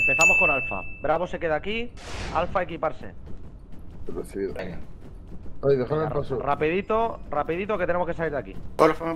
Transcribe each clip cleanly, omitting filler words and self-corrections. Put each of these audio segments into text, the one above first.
empezamos con Alfa. Bravo se queda aquí. Alfa equiparse. Recibido. Venga. Ay, déjame el Venga, paso. rapidito, rapidito que tenemos que salir de aquí. Porfa.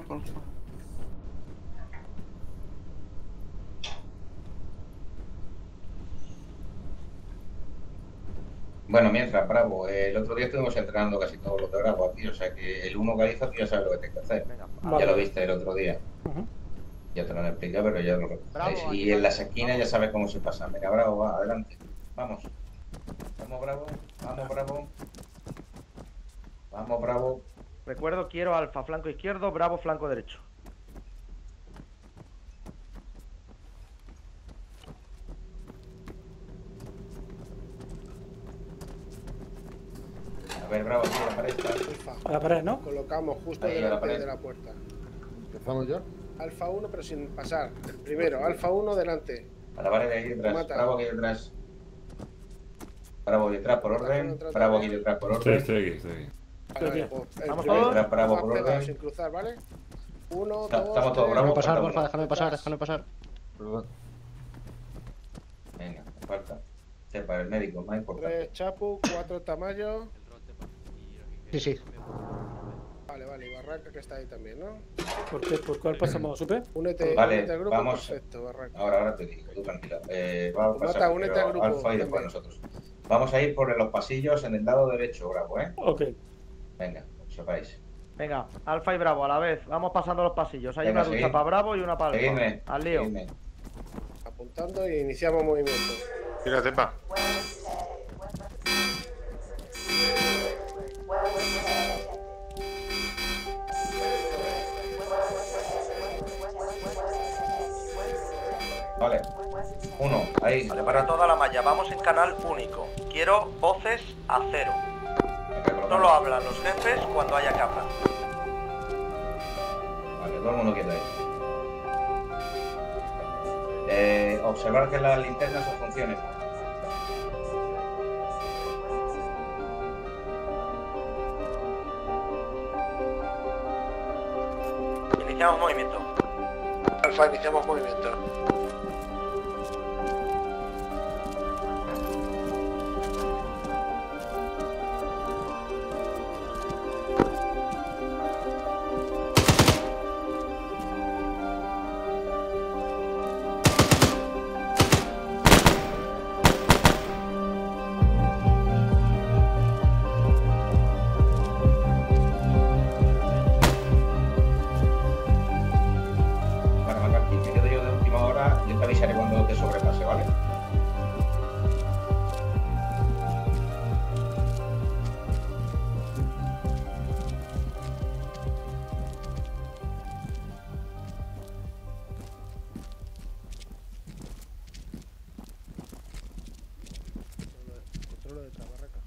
Bueno, mientras, Bravo, el otro día estuvimos entrenando casi todos los de Bravo aquí, o sea que el uno Galiza tú ya sabes lo que tienes que hacer. Venga, Vale. Ya lo viste el otro día. Ujú. Ya te lo han explicado, pero ya lo recordáis. Bravo, Y aquí en las vamos. esquinas ya sabes cómo se pasa. Venga, Bravo, va, adelante. Vamos. Vamos, Bravo. Vamos, Bravo. Vamos, Bravo. Recuerdo, quiero Alfa flanco izquierdo, Bravo flanco derecho. A ver, Bravo, aquí la pared está. Alfa. A la pared, ¿no? Colocamos justo Ahí, a la delante pared. de la puerta. ¿Empezamos ya? Alfa 1, pero sin pasar. El primero, Alfa 1 delante. A la pared de ahí detrás. Mata. Bravo aquí detrás. Bravo aquí detrás por orden. Trata, Bravo aquí trata. detrás por Estoy orden. aquí, estoy aquí. Vale, bien. pues, el ¿Vamos primero, todos? Detrás, Bravo más por pegado, orden. sin cruzar, ¿vale? 1, 2, Estamos todos 3. bravos. Déjame pasar, falta porfa, uno. déjame pasar, déjame pasar. Perdón. Venga, me falta. Para el médico, más importante. 3 Chapu, 4 Tamayo. Sí, sí. Vale, y Barranca que está ahí también, ¿no? ¿Por cuál pasamos, Supe? Únete, Vale, únete al grupo, vamos. perfecto, Barranca. Ahora te digo, tú tranquila. Vamos a Mata, pasar únete primero al grupo Alfa y después también. nosotros. Vamos a ir por los pasillos en el lado derecho, Bravo, ¿eh? Ok. Venga, que sepáis. Venga, Alfa y Bravo a la vez. Vamos pasando los pasillos. Hay Venga, una ducha seguid. para Bravo y una para Alfa. Seguidme. Al lío. Seguidme. Apuntando y iniciamos movimiento. Tírate, pa. Vale. Uno, ahí. Vale, para toda la malla, vamos en canal único. Quiero voces a cero. Venga, Solo hablan los jefes cuando haya que hablar. Vale, todo el mundo quieto ahí. Observar que las linternas os funcionen. Iniciamos movimiento. Alfa, iniciamos movimiento. Vale, Macaki, me quedo yo de última hora. Yo te avisaré cuando te sobrepase, ¿vale? Controlo detrás, Barranca.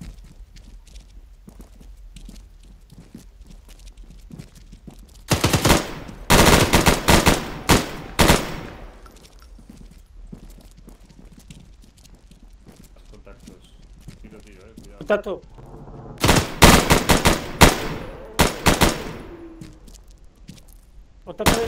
Contactos. Tiro, cuidado. Contacto. Contacto.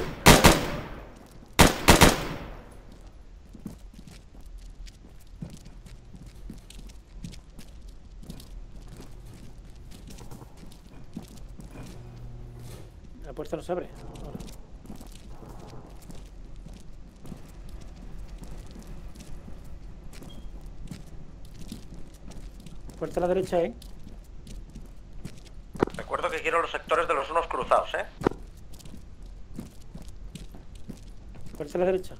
La puerta no se abre. Ahora. Puerta a la derecha, ¿eh? Recuerdo que quiero los sectores de los unos cruzados, ¿eh? Puerta a la derecha.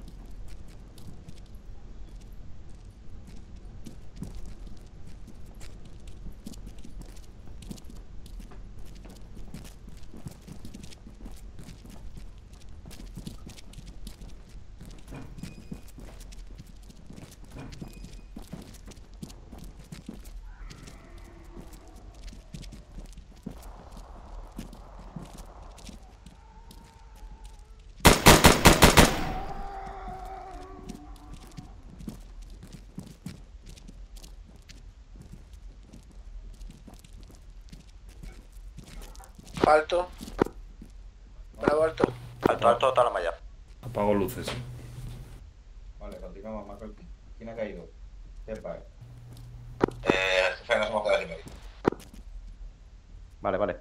Alto. Bravo, alto. Alto, alto, toda la malla. Apago luces. Vale, continuamos, Macaki. ¿Quién ha caído? Tepa. Jefe, nos hemos quedado sin medio. Vale, vale.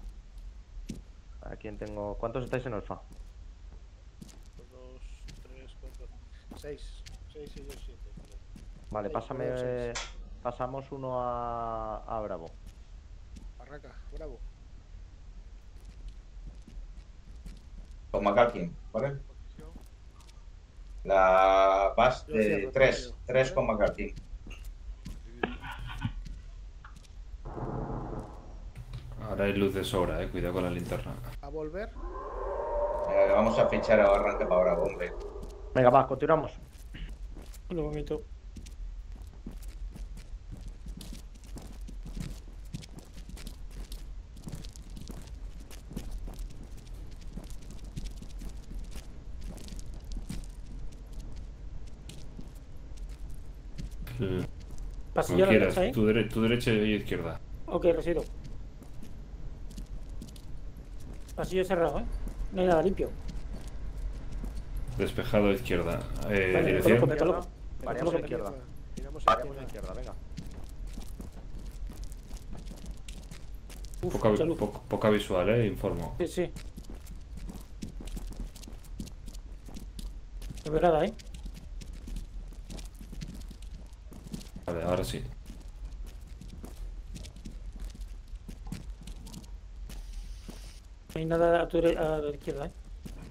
¿A quién tengo? ¿Cuántos estáis en alfa? 2, 3, 4, 6. 6 y yo 7. Vale, Ahí, pásame. seis. Pasamos uno a Bravo. Barraca, bravo. Con McCarthy, ¿vale? La base Yo de cierro, 3. Tomayo, 3 ¿vale? con McCarthy. Ahora hay luz de sobra, cuidado con la linterna. A volver. Venga, que vamos a fichar a arranque para Bravo, hombre. Venga, va, continuamos. Un momento. Como Pasillo a la quieras, derecha, ¿eh? tu derecha y izquierda. Ok, resido. Pasillo cerrado, ¿eh? No hay nada limpio. Despejado a izquierda. Vale, me Dirección. coloco, me coloco. Variamos a izquierda. Tiramos a Variamos a izquierda. izquierda, venga. Uf, Poca, mucha luz. poca visual, informo. Sí, sí. No veo nada, ¿eh? Vale, ahora sí. No hay nada a a la izquierda, ¿eh?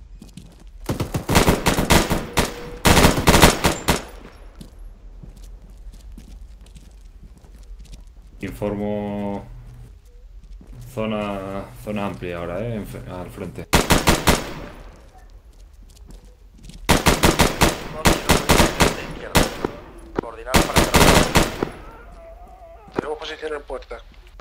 Informo. Zona amplia ahora, al frente. De izquierda. Coordinar para entrar. Tenemos posición en puerta.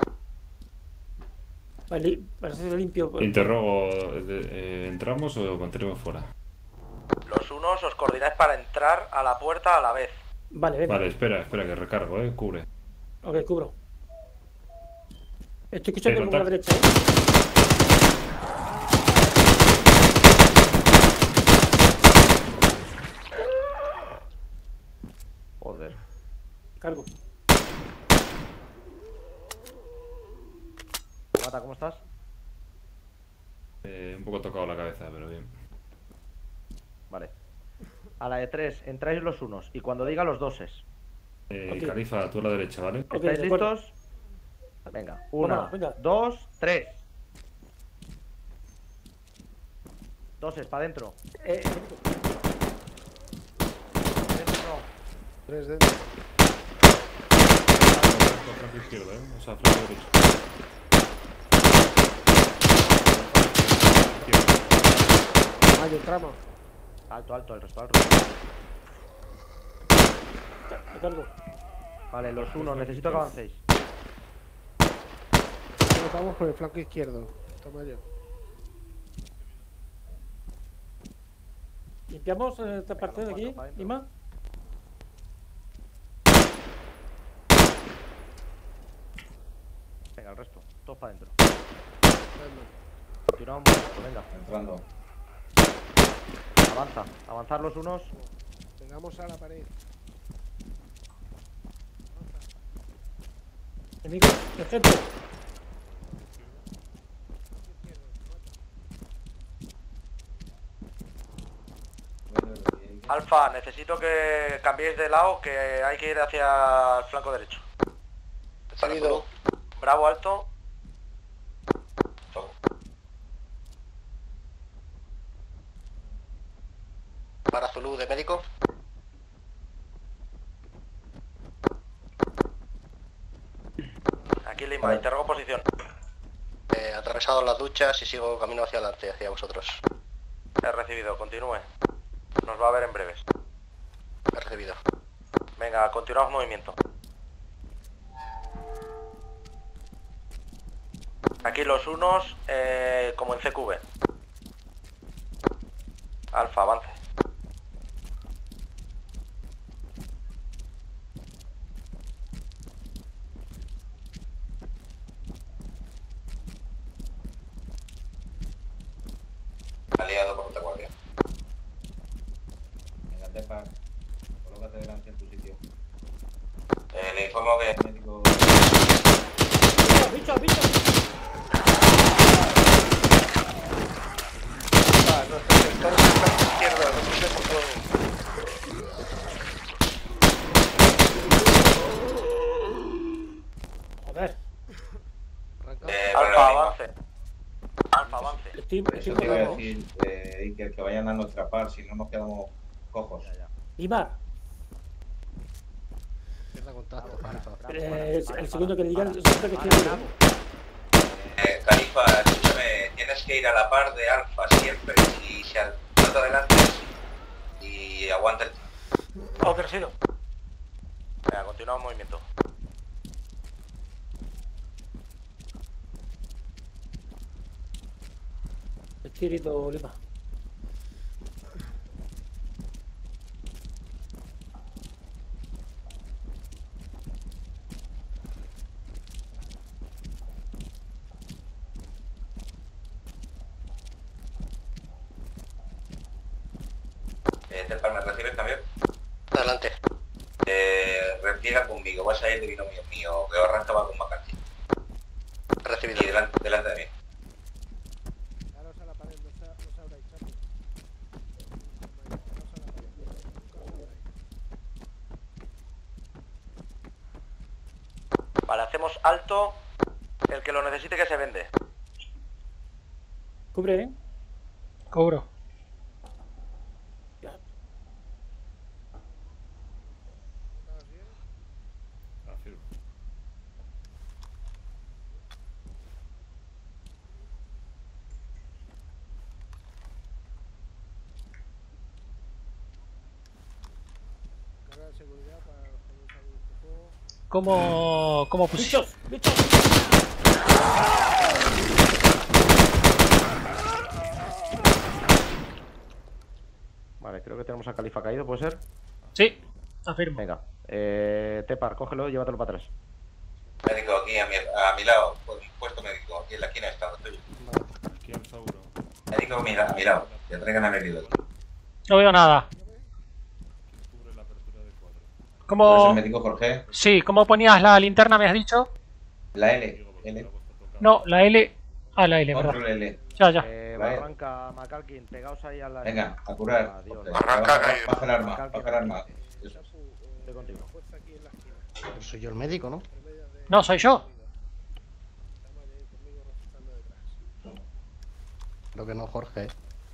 Vale, parece limpio. Interrogo, ¿entramos o mantenemos fuera? Los unos os coordináis para entrar a la puerta a la vez. Vale, venga. Vale, espera, que recargo, cubre. Ok, cubro. Estoy escuchando por la contacto. derecha, ¿eh? Joder. Cargo. Mata, ¿cómo estás? Un poco tocado la cabeza, pero bien. Vale. A la de 3, entráis los unos. Y cuando diga los doses. Ok. Califa, tú a la derecha, ¿vale? Ok, ¿Estáis de acuerdo. listos? Venga. 1, Vámonos, venga. 2, 3. Doses, para adentro. Dentro. Dentro. 3 dentro. Flanco izquierdo, o sea, flanco derecho. Hay un tramo. Alto, alto, el resto, al resto. Me cargo. Vale, los unos, necesito que avancéis. Vamos por el flanco izquierdo. Toma yo. Limpiamos esta parte de los aquí, cuatro para adentro. Lima. Venga, el resto. Todos para adentro. Venga. Continuamos un poquito, venga. Entrando. Avanza. Avanzar los unos. Pegamos a la pared. Enemigo, ejemplo. Alfa, necesito que cambiéis de lado, que hay que ir hacia el flanco derecho. Salido. Bravo, alto. Para Zulu de médico. Aquí Lima, interrogo posición. Atravesado las duchas y sigo camino hacia adelante, hacia vosotros. He recibido, continúe. Nos va a ver en breves. He recibido. Venga, continuamos movimiento. Aquí los unos, como en CQB. Alfa, avance. Aliado con otra guardia. Venga, Tepa. Colócate delante en tu sitio. Le informo que el médico... ¡Bicho, bicho! Nuestro sector está a la izquierda, no pusemos fuego. Joder, Alfa, avance. Alfa, avance. estoy Eso te iba a jugando. decir, Iker, que vayan a nuestra par, si no nos quedamos cojos. Lima, Pierda contacto. el segundo que le diga el segundo que estoy hablando. Califa, escúchame, tienes que ir a la par de Alfa siempre y se trata adelante y aguanta el tiempo. Oh, crecido. Venga, continuamos movimiento. Estoy herido, Lima. Tepar, ¿me recibes también? Adelante. Repliega conmigo, vas a ir de binomio mío, que arranca va con McCarthy. Recibido. Y delante de mí. Daros a la pared, no os abráis, chapo. Daros a la pared. Nunca os abráis. Vale, hacemos alto. El que lo necesite que se vende. Cubre, ¿eh? Cobro. Ya. ¿Estabas bien? Afirmo. Carga de seguridad para los que no saben este juego. ¿Cómo pusiste? ¡Bichos! ¡Bichos! Vale, creo que tenemos a Califa caído, ¿puede ser? Sí, afirmo. Venga. Tepar, cógelo y llévatelo para atrás. Médico aquí a mi lado, puesto médico, aquí en la esquina está, estoy. Aquí al Sauro. Médico a mi lado, que traigan al herido. No veo nada. Cubre la apertura de cuadro. ¿Tú eres el ¿Cómo? médico Jorge? Sí, ¿cómo ponías la linterna, me has dicho? La L, Digo, porque L. la voz está tocando. No, la L. Ah, la L, ¿verdad? Control L. Ya. Vale. Barranca, Macalkin, pegaos ahí a la... Venga, a curar. Adiós. Baja el arma, baja el arma. Eso. Chapu, Estoy contigo. fuerza aquí en la esquina. Pero soy yo el médico, ¿no? Entre medias de... No, soy yo. Estamos ahí conmigo resultando detrás. Creo que no, Jorge.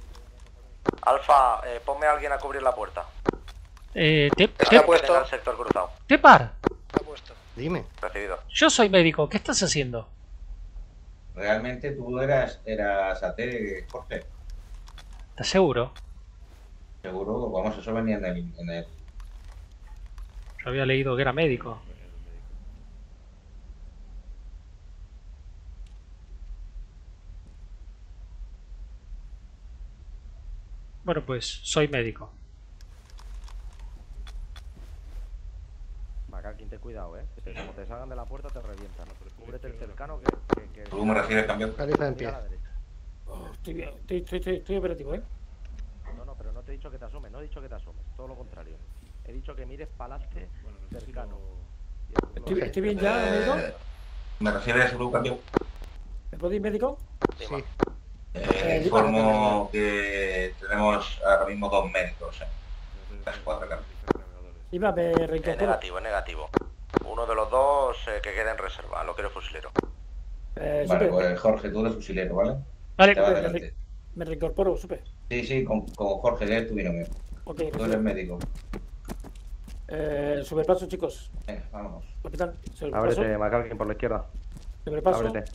Alfa, ponme a alguien a cubrir la puerta. Tepar. Puesto al sector cruzado. Tepar. Está puesto. Dime. Recibido. Yo soy médico, ¿qué estás haciendo? Realmente tú eras AT, Jorge. ¿Estás seguro? Seguro, vamos, eso venía en el... Yo había leído que era médico. Bueno, pues soy médico. Macalkin, ten cuidado, que como te salgan de la puerta te revientan. Cúbrete el cercano que ¿Tú me recibes también? Califa en mira pie. a la derecha. Estoy bien, estoy operativo, ¿eh? No, pero no te he dicho que te asomes, no he dicho que te asomes, todo lo contrario. He dicho que mires para adelante, Bueno, cercano. Estoy bien ya, médico. ¿Me recibes, Blue, cambio? ¿Me podéis, médico? Dima. Informo que tenemos ahora mismo 2 médicos. Las 4 camas. Lima, me reincorporo. Negativo, negativo. Uno de los dos que quede en reserva, lo quiero fusilero. Vale, Supe, pues Jorge, tú eres fusilero, ¿vale? Vale, Te vas me, adelante. me reincorporo, supe. Sí, con Jorge, que es tu binomio. Ok, Tú eres médico. sobrepaso, chicos. Venga, vámonos. Capitán, sobrepaso. Ábrete, Macalkin, por la izquierda. Sobrepaso. Ábrete.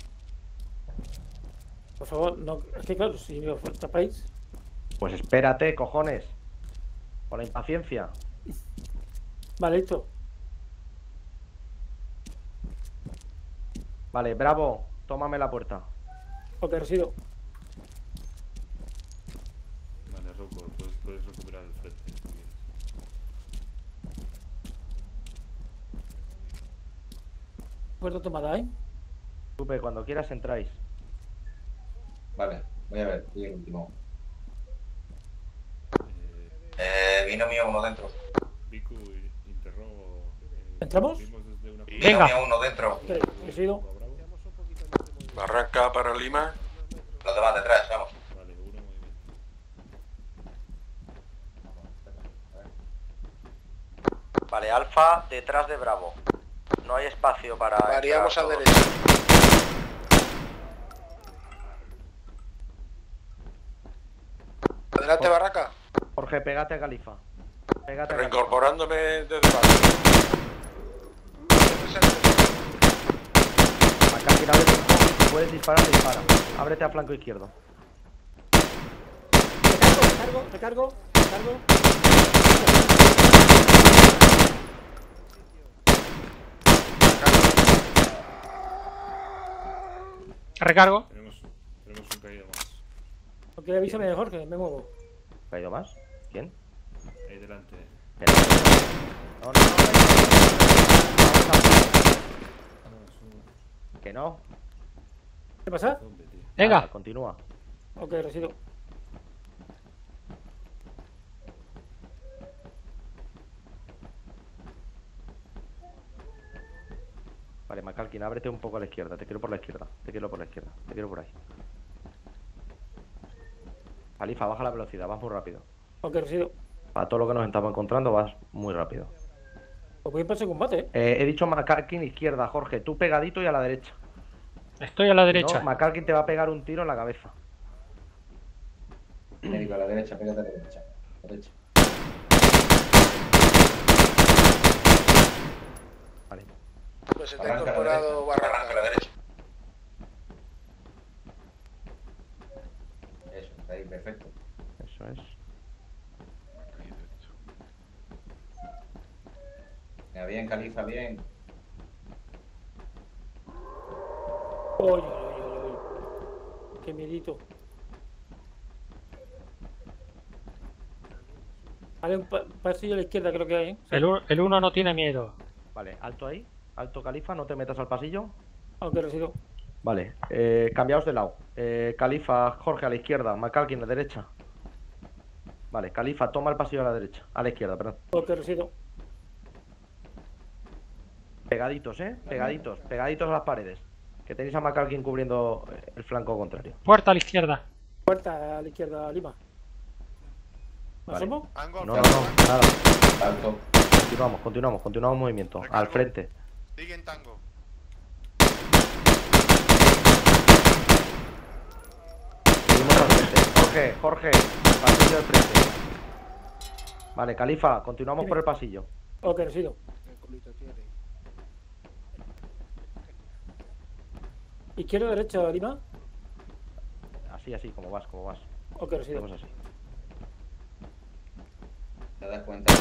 Por favor, no. Es que claro, si me tapáis. Pues espérate, cojones. Por la impaciencia. Vale, listo. Vale, Bravo, tómame la puerta. Ok, resido. Vale, Rocco, puedes recuperar el frente. si quieres. Puerta tomada, ¿eh? Supe, cuando quieras entráis. Vale, voy a ver, y el último. Eh, Binomio uno dentro. Vicu, interrogo. ¿Entramos? Vimos desde una... Y Venga. había uno dentro. Ok, recibido. Bravo. Hacemos un poquito más de movimiento. Barranca para Lima. Unos metros. Los demás detrás, vamos. Vale, uno movimiento. Vale, Alfa detrás de Bravo. No hay espacio para... Variamos a entrar derecha. Adelante, Barraca. Jorge, pégate a Califa. Pégate a Califa. Reincorporándome desde abajo. McCalkin, ábrete un poco. Si puedes disparar, dispara. Ábrete a flanco izquierdo. Recargo. Recargo. Tenemos un caído más. Ok, avísame, Jorge, me muevo. ¿Ha ido más? ¿Quién? Ahí delante. No. Que no. ¿Qué pasa? ¿Dónde, tío? Venga. Nada, continúa. Ok, recibo. Vale, McCalkin, ábrete un poco a la izquierda. Te quiero por la izquierda. Te quiero por ahí. Califa, baja la velocidad. Vas muy rápido. Ok, recibo. Para todo lo que nos estamos encontrando, vas muy rápido. Pues voy a pasar combate, He dicho McCalkin izquierda, Jorge. Tú pegadito y a la derecha. Estoy a la Si derecha. no, McCalkin te va a pegar un tiro en la cabeza. Médico a la derecha, pégate a la derecha. Vale. Pues se te ha incorporado Arranca a Barranca. la derecha. Eso, está ahí, perfecto. Eso es. Mira, bien, Califa, bien. Oye. Qué miedito. Vale, un pasillo a la izquierda creo que hay, ¿eh? El uno no tiene miedo. Vale, alto ahí. Alto, Califa, no te metas al pasillo. Ok, recibo. Vale, cambiaos de lado. Califa, Jorge a la izquierda. McCalkin a la derecha. Vale, Califa, toma el pasillo a la derecha. A la izquierda, perdón. Ok, recibo. Pegaditos, pegaditos. Pegaditos a las paredes. Que tenéis a McCalkin cubriendo el flanco contrario. Puerta a la izquierda. Puerta a la izquierda, Lima. ¿Me Vale. asomo? Ango, No, nada. Alto. Continuamos movimiento. Al frente. Sigue en tango. Seguimos al frente. Jorge, pasillo al frente. Vale, Califa, continuamos por el pasillo. Ok, recibo. ¿Qué culito tiene? Izquierda, derecha, Lima. Así, como vas. Ok, recibo. Hacemos así. ¿Te das cuenta?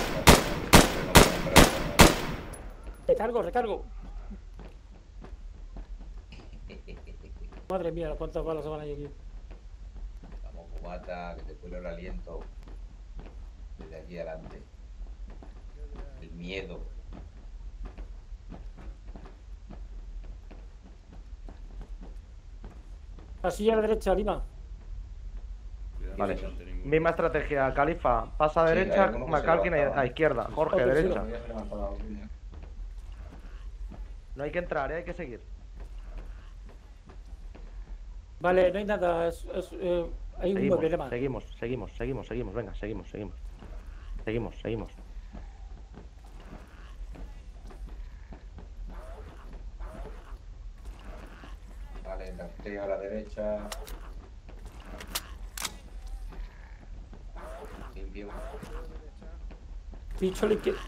Recargo. Madre mía, cuántas balas se van a ir aquí. Vamos, cubata, que te cuelo el aliento. Desde aquí adelante. El miedo. Pasillo a la derecha, Lima. Cuidado, Vale. no delante ninguno. Misma estrategia, Califa. Pasa a Sí, derecha, hay alguno que se McCalkin levanta. a izquierda. Jorge, Ok, sí, derecha. Ya se levantó la línea. No hay que entrar, hay que seguir. Vale, no hay nada. Hay un problema. Seguimos. Venga, seguimos. Vale, el rastrillo a la derecha. Limpio. Dicho la izquierda.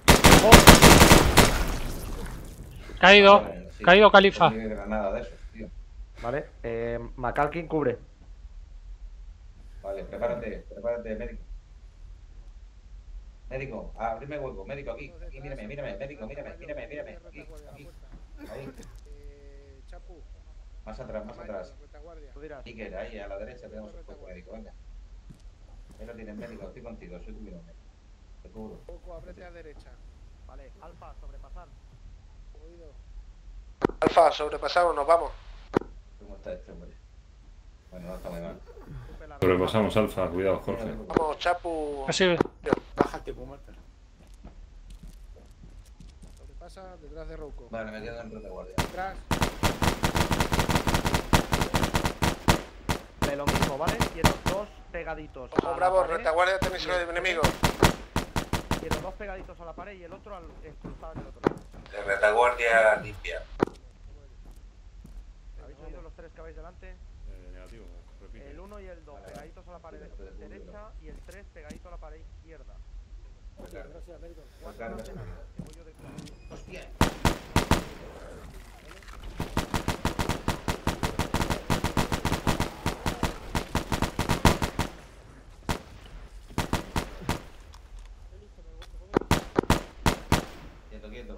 Caído. Vale, sí. Caído, Califa. No tiene granada de esos, tío. Vale, McCalkin cubre. Vale, prepárate, médico. Médico, abrime hueco, médico, aquí, mírame, médico, mírame, aquí, ahí, Chapu. más atrás. Retaguardia. Tú dirás. Iker, ahí, a la derecha tenemos un hueco, médico, venga. Ahí lo tienes, médico, estoy contigo, soy tu milonga. Te cubro. Poco, ábrete a derecha. Vale, Alfa, sobrepasar. Oído. Alfa, sobrepasamos, nos vamos. ¿Cómo está este hombre? Bueno, no está muy mal. Sobrepasamos, Alfa. Cuidado, Jorge. Vamos, Chapu. Así. Bájate como el perro. Pasa detrás de Rouco. Vale, me quedo en retaguardia. Detrás. De lo mismo, ¿vale? Quiero dos pegaditos. a Ojo, la bravo, pared. retaguardia tenéis Y el enemigo. Quiero dos pegaditos a la pared y el otro cruzado en el otro lado. De retaguardia limpia. ¿Habéis oído los tres que habéis delante? Negativo, repite. El 1 y el 2 pegaditos a la pared derecha y el 3 pegadito a la pared izquierda. Hostia, gracias, Melton. ¿Cuántos más tenemos? Que voy yo detrás. Hostia. Quieto, quieto.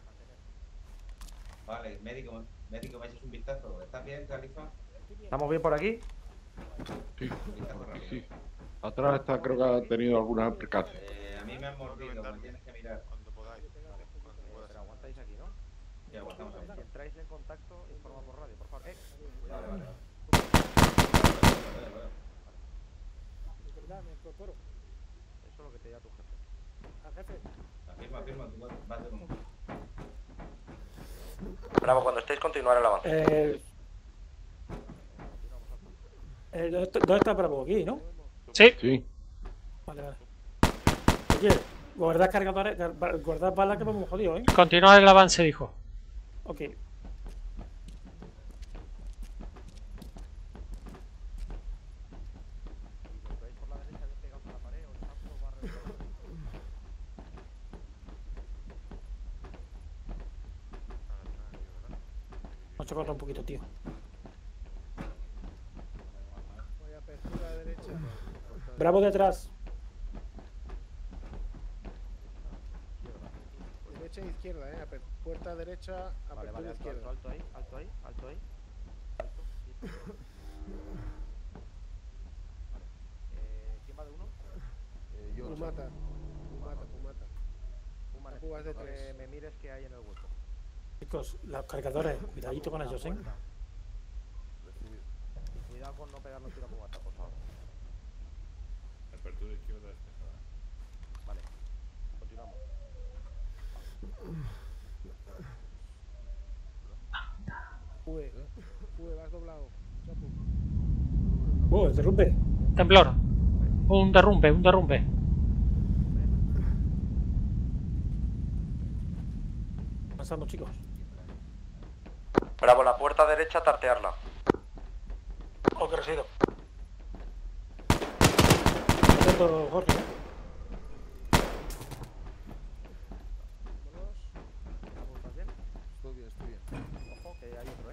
Vale, médico, me echas un vistazo. ¿Estás bien, Califa? ¿Estamos bien por aquí? Sí, Un vistazo rápido. sí. Atrás está, creo que ha tenido alguna percance. A mí me han mordido, me tienes que mirar. Cuando podáis. Pero aguantáis aquí, ¿no? Sí, aguantamos aquí. Si entráis en contacto, informa por radio, por favor. Vale, vale. Es verdad, me incorporo. Eso es lo que te diga tu jefe. Al jefe. Afirma, tú vas de uno. Bravo, cuando estéis continuar el avance. ¿Dónde está Bravo? Aquí, ¿no? Sí. Sí. Vale, vale. Oye, guardad cargadores, guardad balas que vamos jodidos, ¿eh? Continuar el avance, dijo. Ok. Si os veis por la derecha bien pegados a la pared, os paso va a reventar. Vamos a chocarlo un poquito, tío. Voy a apertura derecha. Bravo detrás. Derecha e izquierda, puerta derecha, Vale, apertura vale, alto, izquierda. alto, alto ahí, alto ahí, alto ahí. Alto, quieto. Vale. ¿Quién va de uno? Yo Pumata. Pumata. Puma, Púas de necesito que tres. me mires qué hay en el hueco. Chicos, los cargadores, cuidadito con ellos, ¿eh? Y cuidado con no pegarnos tiro a Pumata, por favor. Apertura izquierda despejada. Vale, continuamos. Fue, vas doblado. Chapu. El derrumbe. Temblor. Un derrumbe, un derrumbe. Avanzamos, chicos. Bravo, la puerta derecha, tartearla. Ok, resido. Atento, Jorge. Vámonos. ¿Estás bien? Estoy bien, estoy bien. Ojo, que hay otro,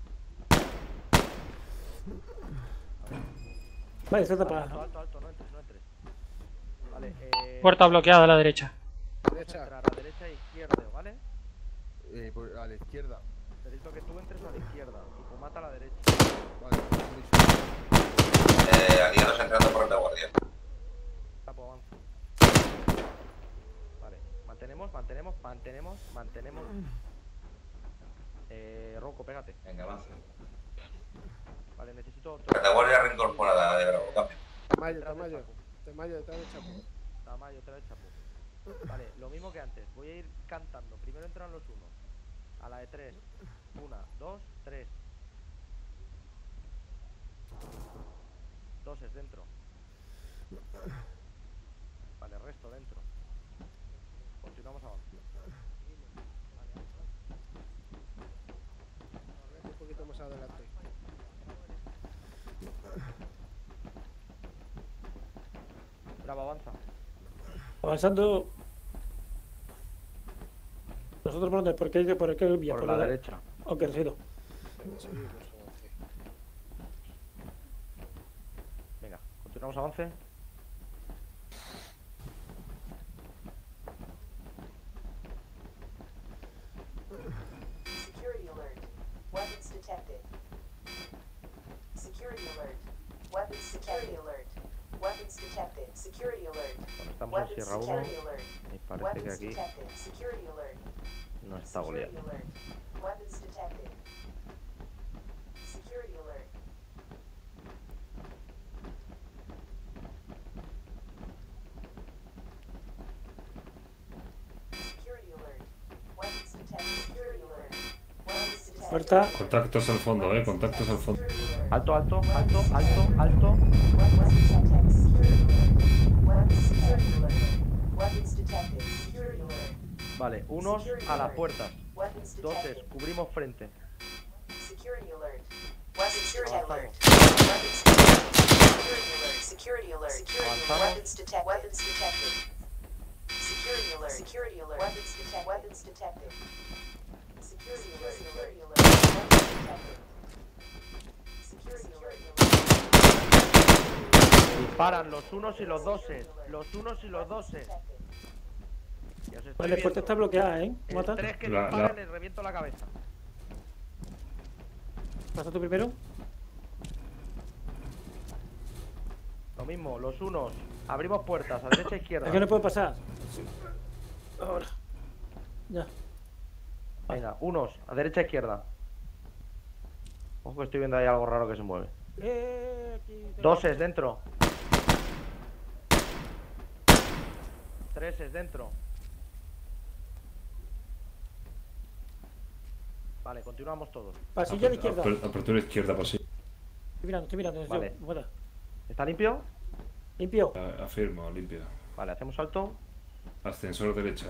Vale, está Vale, tapada. alto, no entres, no entres. Vale, Puerta bloqueada a la derecha. Derecha. entrar a derecha e izquierda, ¿vale? A la izquierda. Necesito que tú entres a la izquierda y Pumata a la derecha. Vale, Aliados entrando por retaguardia. Tapo, avanza. Vale, mantenemos. Ronco, pégate. Venga, avanza. Vale, necesito otro. Retaguardia reincorporada de Bravo, cambio. Tamayo, detrás de Chapu. Tamayo, otra vez chapu. Vale, lo mismo que antes. Voy a ir cantando. Primero entran los unos. A la de 3. 1, 2, 3. 2 es dentro. Vale, resto dentro. Continuamos avanzando. Un poquito más adelante. Bravo, avanza. Avanzando. Nosotros por dónde, por qué vía, Por la derecha. Ok, resido. Venga, continuamos avance. Security alert. Weapons detected. Security alert. Weapons security alert. Weapons detected. Security alert. Bueno, estamos en Weapons Sierra 1 security alert. y parece que Weapons aquí detected. Security alert. no está Security Goliath. alert. Weapons detected. Security alert. Security alert. Weapons Muerta. Contactos al fondo, contactos al fondo. Alto, alto, alto, alto, alto. Vale, unos a las puertas. Doses, cubrimos frente. Security alert. Weapons detected. Security alert. Security alert. Weapons detected. Weapons detected. Security alert. Security alert. Weapons detected. Weapons detected. Security alert. Security alert. Weapons detected. Security alert. Disparan los unos y los doses. Los unos y los doses. Ya os estoy Vale, viendo. puerta está bloqueada, ¿eh? El Mata. 3 que La- dispara la- les reviento la cabeza. Pasa tú primero. Lo mismo, los unos. Abrimos puertas, a derecha e izquierda. Aquí no puede pasar. Ahora. Ya. Venga, unos, a derecha e izquierda. Ojo que estoy viendo ahí algo raro que se mueve. Aquí tengo- Doses dentro. Treses dentro. Vale, continuamos todos. Pasillo a la izquierda. Apertura izquierda, pasillo. Estoy mirando. Vale. Muera. ¿Está limpio? Limpio. Afirmo, limpio. Vale, hacemos salto. Ascensor derecha,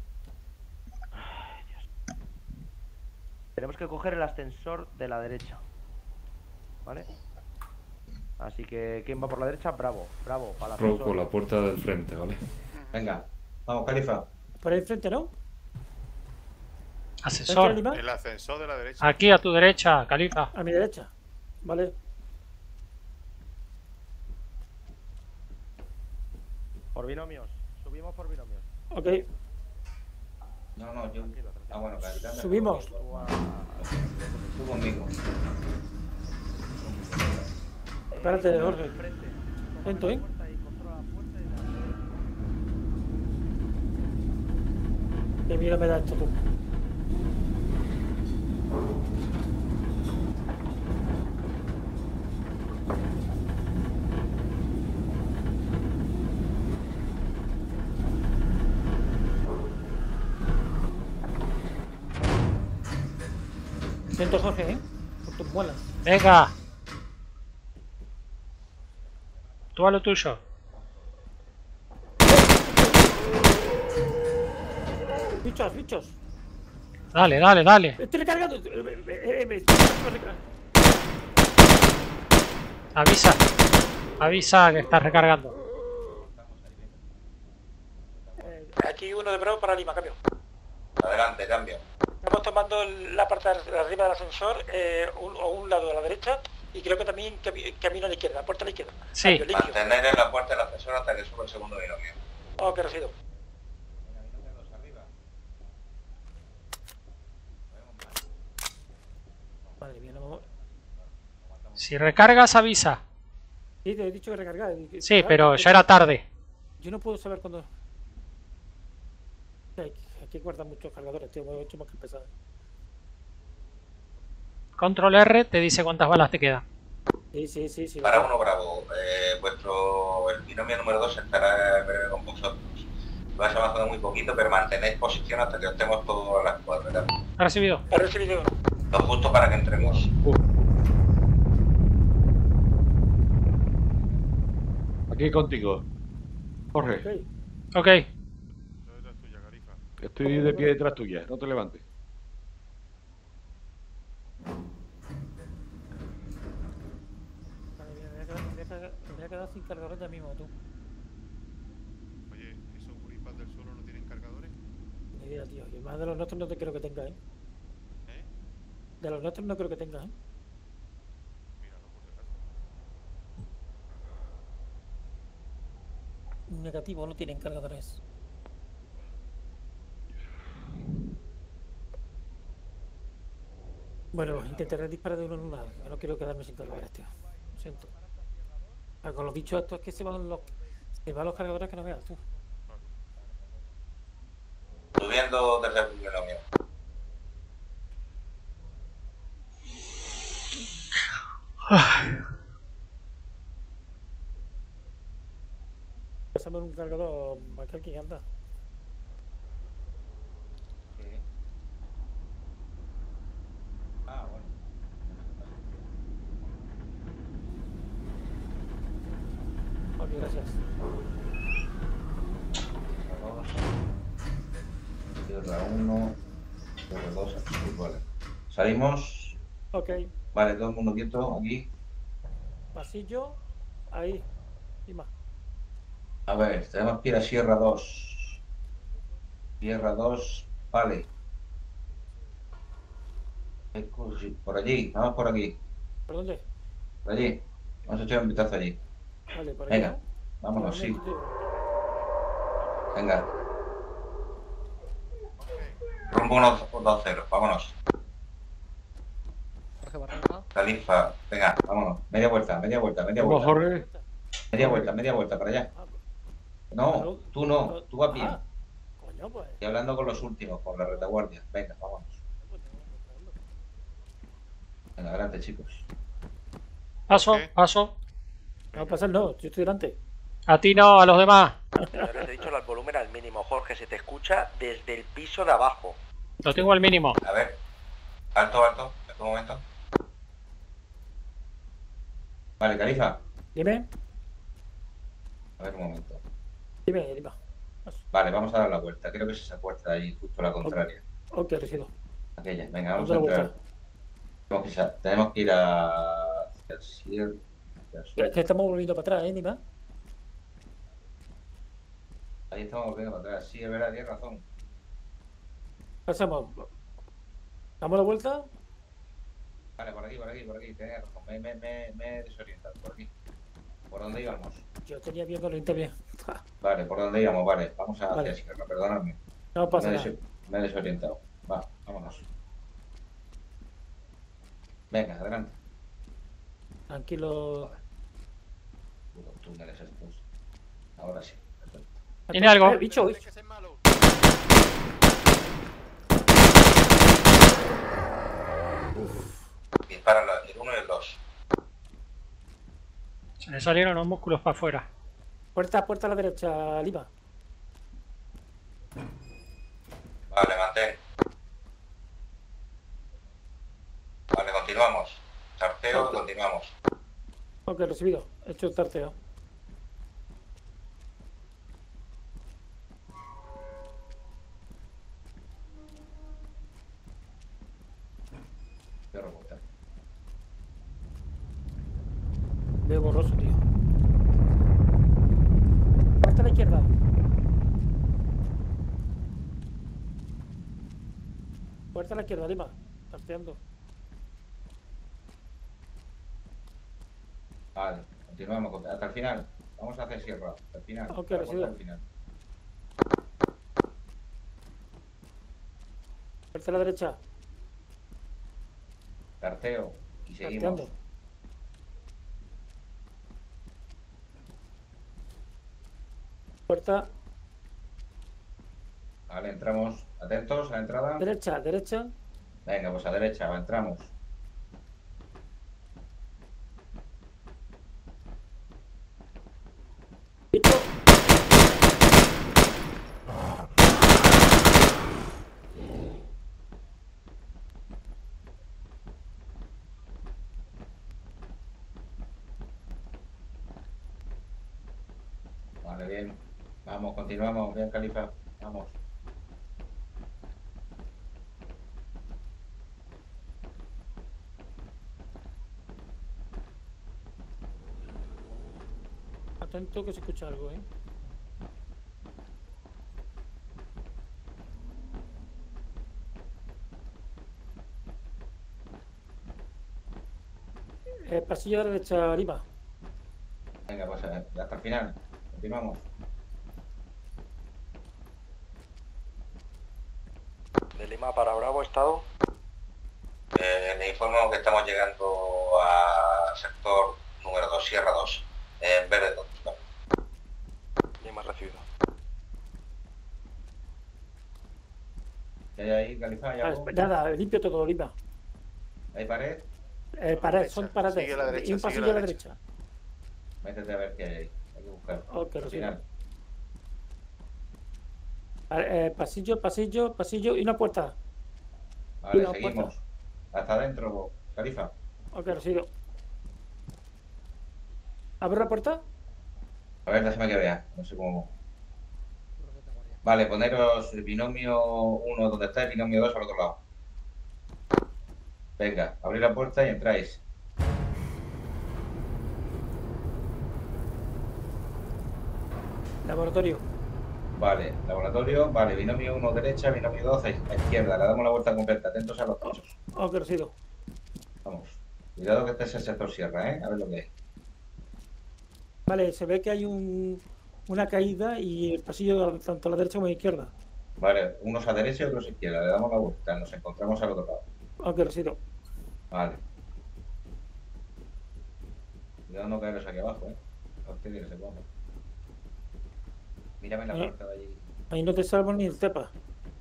Tenemos que coger el ascensor de la derecha. ¿Vale? Así que, ¿quién va por la derecha? Bravo, bravo, para el Robo ascensor. por la puerta del frente, ¿vale? Venga, vamos, Califa. Por ahí enfrente, ¿no? Asesor. ¿Dentro del El ascensor de la derecha. Aquí a tu derecha, Califa. A mi derecha. Vale. Por binomios. Subimos por binomios. Ok. No, yo. Ah, bueno, Califa. Subimos. Tú conmigo. Espérate, Jorge. Frente. Lento, ¿eh? Qué miedo me da esto, tú. Siento, Jorge, ¿eh? Por tus muelas. Venga. Tú a lo tuyo. Bichos, bichos. Dale, dale, dale. Estoy recargando. Avisa. Avisa que estás recargando. Aquí uno de Bravo para Lima, cambio. Adelante, cambio. Estamos tomando la parte de arriba del ascensor, un lado a la derecha, y creo que también camino a la izquierda, puerta a la izquierda. Sí. Cambio, limpio. Mantener en la puerta del ascensor hasta que suba el segundo binomio. Oh, que resido. Madre mía, no me... Si recargas, avisa. Sí, te he dicho que recargar. Sí, pero ya era tarde. Yo no puedo saber cuándo... Aquí guardan muchos cargadores, tío, mucho más que pesado. Control R te dice cuántas balas te quedan. Sí. Para uno, Bravo. El binomio número 2 estará en breve con vosotros. Vais avanzando muy poquito, pero mantenéis posición hasta que estemos todas las cuadras. ¿Ha recibido? He recibido. Lo justo para que entremos. Aquí contigo, Jorge. Ok. Estoy de pie detrás tuya, no te levantes. Madre mía, me voy a quedar sin cargadores ya mismo, tú. Oye, ¿esos gripas del suelo no tienen cargadores? Ni idea, tío. Y más de los nuestros no te creo que tenga, ¿eh? ¿Eh? De los nuestros no creo que tenga, ¿eh? Míralo, por si acaso. Negativo, no tienen cargadores. Bueno, intentaré disparar de uno en una. Yo no quiero quedarme sin cargadores, tío. Lo siento. Ah, con los bichos estos es que se van los cargadores que no veas, tú. Subiendo desde el binomio. Pásame un cargador, Michael, ¿quién anda? gracias. Tierra 1, tierra 2, aquí, vale. Salimos. Ok, Vale, todo el mundo quieto aquí. pasillo, ahí, Lima. A ver, tenemos que ir a Sierra 2. Sierra 2, vale. Por allí, vamos por aquí. ¿Por dónde? Por allí. Vamos a echar un vistazo allí. Vale, por aquí. Venga, ¿no? vámonos, sí. Normalmente- Venga. Rumbo 1-2-0, vámonos. Jorge Barranca. Califa, venga. Vámonos. Media vuelta, media vuelta, media Vamos, vuelta. Jorge. Media vuelta para allá. No, tú no, tú a pie. Ah, coño, pues. Y hablando con los últimos, con la retaguardia. Venga, vámonos. Venga, adelante, chicos. Paso, Ok. paso. No pasar, no, yo estoy delante. A ti no, a los demás. Ya les he dicho el volumen al mínimo, Jorge, se te escucha desde el piso de abajo. Lo tengo al mínimo. A ver. Alto, alto. Un momento. Vale, Califa. Dime, A ver un momento. dime, Lima. Vale, vamos a dar la vuelta. Creo que es esa puerta de allí, justo la contraria. Ok, resido. Aquella. Venga, vamos Otra a entrar. vuelta. Tenemos que ir hacia el Sierra. Que estamos volviendo para atrás, Lima. Ahí estamos volviendo para atrás. Sí, es verdad, tienes razón. ¿Qué hacemos? ¿Damos la vuelta? Vale, por aquí, por aquí, por aquí. Tienes razón. Me he desorientado. Por aquí. ¿Por dónde íbamos? Yo tenía bien con el internet. Vale, ¿por dónde íbamos? Vale, vamos hacia Vale. Sierra, perdonadme. No pasa nada. Me he desorientado. Va, vámonos. Venga, adelante. Tranquilo. Putos túneles estos. Ahora sí. Perfecto. ¿Tiene algo? Bicho, Tienes que ser malo. Dispara el 1 y el 2. Se le salieron los músculos para afuera. puerta a la derecha, Lima. Vale, mantén. Vale, continuamos. Tarteo, continuamos. Ok, recibido. He hecho el tarteo. Cierro puerta. Veo borroso, tío. Puerta a la izquierda. Puerta a la izquierda, Lima. Tarteando. Vale, continuamos hasta el final. Vamos a hacer Sierra. Hasta el final. Ok, la recibido. puerta al final. Puerta a la derecha. Carteo. Y seguimos. Tarteando. Puerta Vale, entramos. Atentos a la entrada. derecha, derecha. Venga, pues a derecha, entramos. Bicho. Vale, bien. Vamos, continuamos. Bien, Califa. Vamos. Atento que se escucha algo, ¿eh? Pasillo a la derecha, Lima. Venga, pues hasta el final. Continuamos. De Lima para Bravo, estado. Le informo que estamos llegando a sector número 2, Sierra 2. En verde 2. Vale. Lima recibido. ¿Qué hay ahí, Califa? ¿Hay algo? Nada, limpio todo, Lima. ¿Hay pared? Pared, son paredes. Sigue a la derecha, Y un sigue a pasillo la a la derecha. derecha. Métete a ver qué hay ahí. Hay que buscar. Ok, Al recibo. final. Pasillo y una puerta. Vale, Una seguimos. Hasta adentro, Califa. Ok, recibo. ¿Abro la puerta? A ver, déjame que vea. No sé cómo. Vale, poneros el binomio 1 donde está, el binomio 2 al otro lado. Venga, abrid la puerta y entráis. Laboratorio. Vale, laboratorio. Vale, binomio 1 derecha, binomio 2 a izquierda. Le damos la vuelta completa. Atentos a los techos. Oh, que resido. Vamos. Cuidado que este es el sector sierra, ¿eh? A ver lo que es. Vale, se ve que hay una caída y el pasillo tanto a la derecha como a la izquierda. Vale, unos a derecha y otros a izquierda. Le damos la vuelta. Nos encontramos al otro lado. Oh, que resido. Vale. Cuidado no caeros aquí abajo, ¿eh? Hostia, que se ponga. Mírame la puerta de allí. Ahí no te salvo ni el cepa.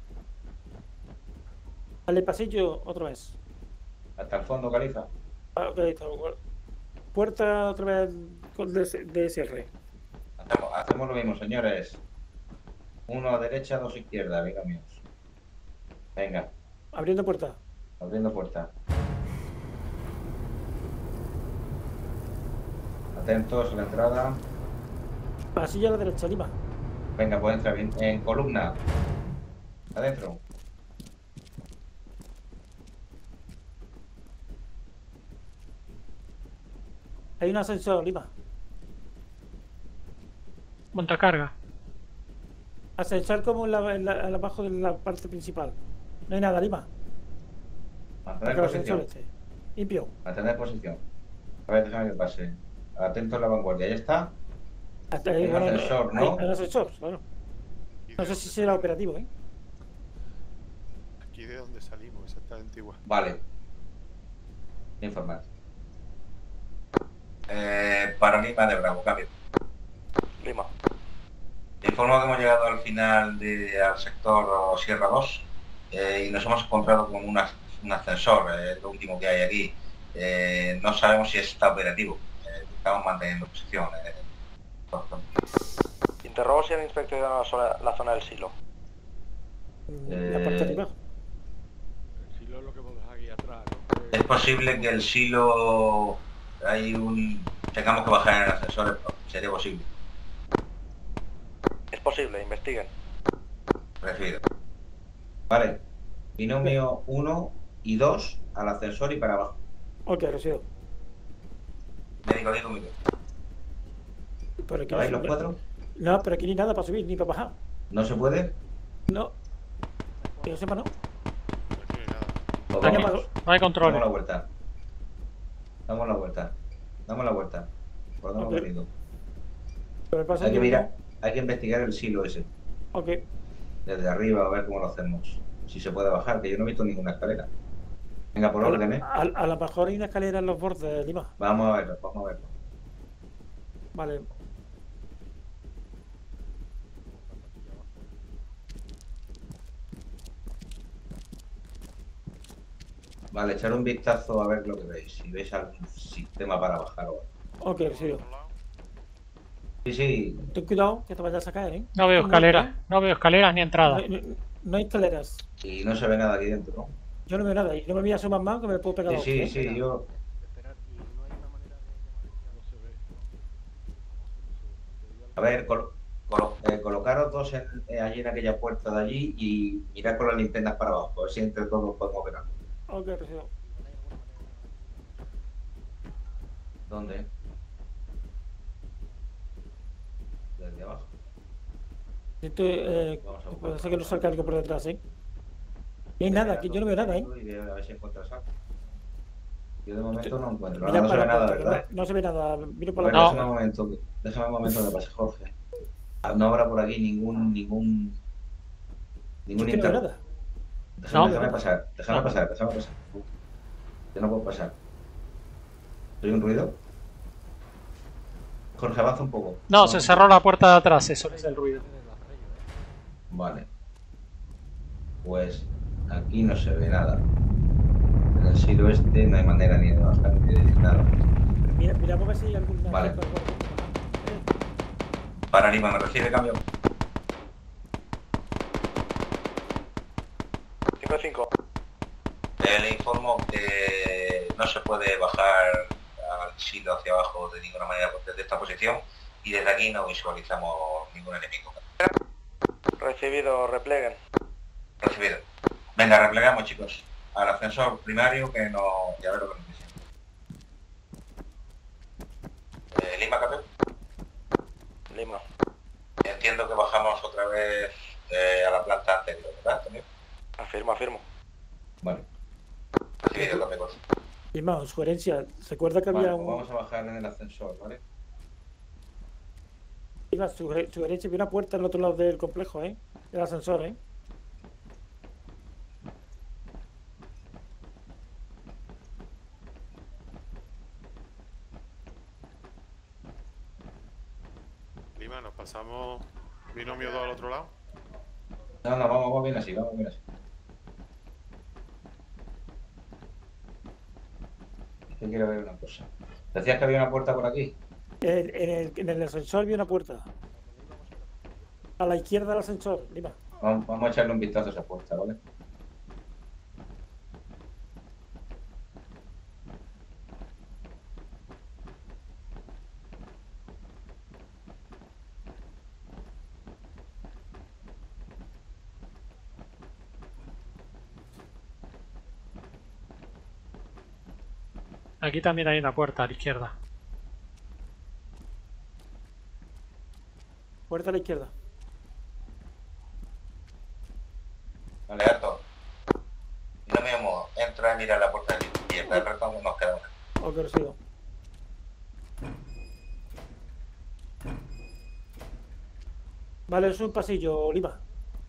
Vale, pasillo otra vez. Hasta el fondo, Califa. Ah, ok, está bien. Puerta otra vez con DSR. Hacemos lo mismo, señores. Uno a derecha, dos a izquierda, binomios. Venga. Abriendo puerta. Abriendo puerta. Atentos a la entrada. Pasillo a la derecha, Lima. Venga, pues entra bien. En columna. Adentro. Hay un ascensor, Lima. Montacarga. Ascensor como abajo de la parte principal. No hay nada, Lima. Mantener posición. Limpio. Mantener posición. A ver, déjame que pase. Atento a la vanguardia. ¿Ya está? Hasta ahí, El bueno, ascensor, ¿no? El ascensor, claro. No sé si será operativo, ¿eh? Aquí de donde salimos, exactamente igual. Vale. Informar. Para Lima de Bravo, cambio. Lima. Te informo que hemos llegado al final al sector Sierra 2 y nos hemos encontrado con un ascensor, lo último que hay aquí. No sabemos si está operativo. Estamos manteniendo posición. Interrogo si han inspeccionado la zona del silo. La parte de arriba. El silo es lo que hemos dejado aquí atrás, ¿no? Es posible que el silo tengamos que bajar en el ascensor, sería posible. Es posible, investiguen. Prefiero. Vale. Binomio 1 y 2 al ascensor y para abajo. Ok, resido. Médico, digo, mire. Pero aquí ¿Vais los cuatro? No, pero aquí ni nada para subir ni para bajar. ¿No se puede? No. Que yo sepa, no. Pues Aquí vamos. no hay control. Damos la vuelta. Damos la vuelta. Damos la vuelta. Por donde hemos venido. Pero pasa Hay que mirar, hay que investigar el silo ese. Ok. Desde arriba a ver cómo lo hacemos. Si se puede bajar, que yo no he visto ninguna escalera. Venga, por orden, ¿eh? A lo mejor hay una escalera en los bordes, Lima. Vamos a verlo, vamos a verlo. Vale. Vale, echar un vistazo a ver lo que veis. Si veis algún sistema para bajar o algo. Ok, resido. Sí, sí. Ten cuidado que te vayas a caer, ¿eh? No veo escaleras. No veo escaleras ni entradas. No hay escaleras. Y no se ve nada aquí dentro, ¿no? Yo no veo nada. Y no me voy a asomar más que me puedo pegar. Sí, otro, sí, ¿eh? yo... A ver, colocaros dos allí en aquella puerta de allí y mirad con las linternas para abajo, a ver si entre todos podemos ver algo. Ok, resido. ¿Dónde? Desde abajo. Siento, puede ser que nos salga algo por detrás, ¿eh? No hay nada, aquí yo no veo nada, ¿eh? Y a ver si encuentras algo. Yo de momento no encuentro. Mira No se para ve la nada, puerta, ¿verdad? no se ve nada. Miro por A ver, la déjame un momento que pase Jorge. No habrá por aquí ningún Es que no veo interno. nada. Déjame pasar. Yo no puedo pasar. ¿Soy un ruido? Jorge, avanza un poco. No, se cerró la puerta de atrás, eso es el ruido. Vale. Pues aquí no se ve nada. En el silo este no hay manera ni de bajar ni de nada. Miramos a ver si hay alguna. Vale. Para Lima, ¿me recibe cambio? 5-5. Le informo que no se puede bajar al silo hacia abajo de ninguna manera desde esta posición y desde aquí no visualizamos ningún enemigo. Recibido, repleguen. Recibido. Venga, replegamos, chicos. Al ascensor primario que no... Ya ver lo que nos dicen. Lima, Capel. Lima. Entiendo que bajamos otra vez a la planta anterior, ¿verdad? ¿También? Afirmo, afirmo. Vale. Recibido, Capel. Y más, sugerencia, recuerda que Vale, había pues un... vamos a bajar en el ascensor, ¿vale? Iba, sugerencia, había una puerta al otro lado del complejo, ¿eh? Del ascensor, ¿eh? Lima, nos pasamos binomio 2 al otro lado. No, no, vamos bien así, vamos bien así. Es que quiero ver una cosa. ¿Decías que había una puerta por aquí? En el ascensor había una puerta. A la izquierda del ascensor, Lima. Vamos a echarle un vistazo a esa puerta, ¿vale? Aquí también hay una puerta a la izquierda. Puerta a la izquierda. Vale, alto. No me amo. Entra y mira la puerta de la izquierda. El resto nos quedamos. Ok, recibo. Vale, es un pasillo, Lima.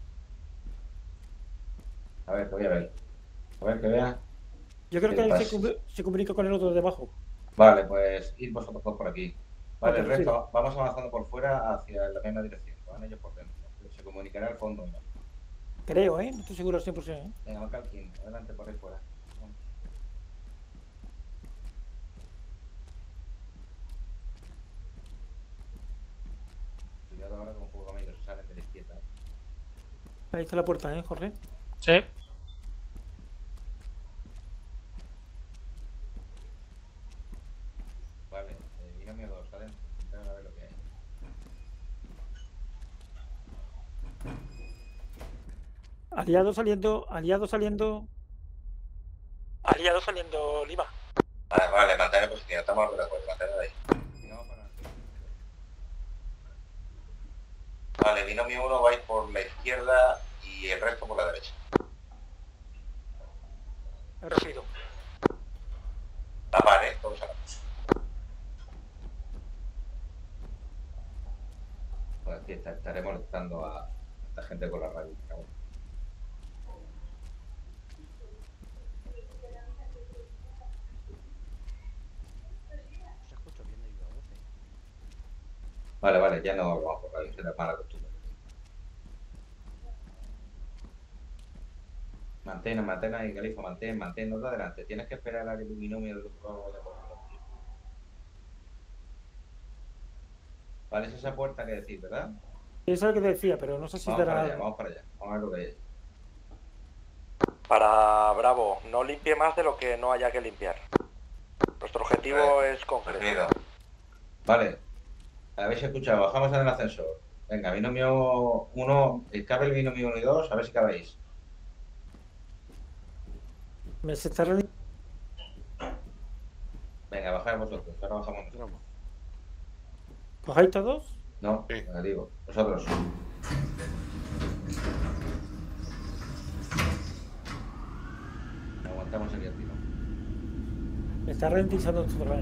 A ver, que voy a ver. A ver, que vea. Yo creo ¿Qué que ahí pasa? se comunica con el otro de debajo. Vale, pues id vosotros dos por aquí. Vale, Ok, el resto, vamos avanzando por fuera hacia la misma dirección. Van ellos por dentro. Se comunicará al fondo. ¿No? Creo, ¿eh? No estoy seguro al 100%, ¿eh? Venga, Macalquín, adelante por ahí fuera. Vamos. Cuidado ahora con fuego amigos, se salen de la izquierda. Ahí está la puerta, ¿eh, Jorge? Sí. Vale, binomio 2, salen. A ver lo que hay. Aliado saliendo, aliado saliendo. Aliado saliendo, Lima. Vale, mantener posición. Estamos de acuerdo. Mantener ahí. Vale, binomio 1 vais por la izquierda y el resto por la derecha. Recibido. Tapar, todos a la vez. Pues aquí estaré molestando a esta gente con la radio. Se escucha bien de viva voz, ¿eh? Vale, vale, ya no vamos por radio, es la mala costumbre. Mantén ahí, Califa, mantén, no te adelante. Tienes que esperar a que tu binomio del otro lado vaya por delante. Vale, es esa puerta que decís, ¿verdad? Eso es lo que te decía, pero no sé si Vamos para dará... allá, vamos para allá. Vamos a ver lo que hay. Para Bravo, no limpie más de lo que no haya que limpiar. Nuestro objetivo es concreto. Vale, habéis escuchado, bajamos en el ascensor. Venga, binomio 1, cabe el binomio 1 y 2, a ver si cabéis. Me se está reuniendo. Venga, bajáis vosotros, ahora bajamos nosotros. ¿Cojáis todos? No, Sí. venga, digo, vosotros. Aguantamos aquí al tiro. Me está ralentizando esto otra vez.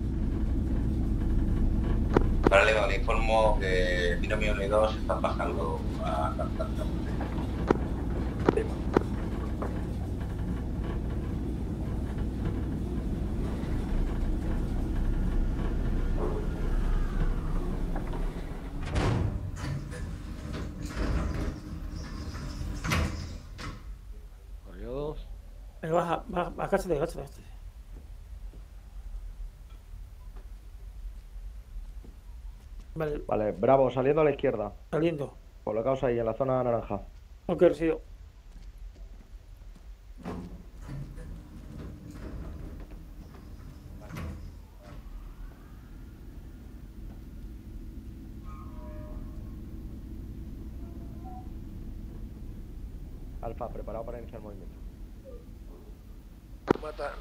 Vale, le informo que binomio 1 y 2 están bajando a la planta. Adiós. Venga, baja, agáchate. Vale, Vale, Bravo, saliendo a la izquierda. saliendo. Colocaos ahí en la zona naranja. Ok, recibido. Alfa, preparado para iniciar movimiento. Pumata.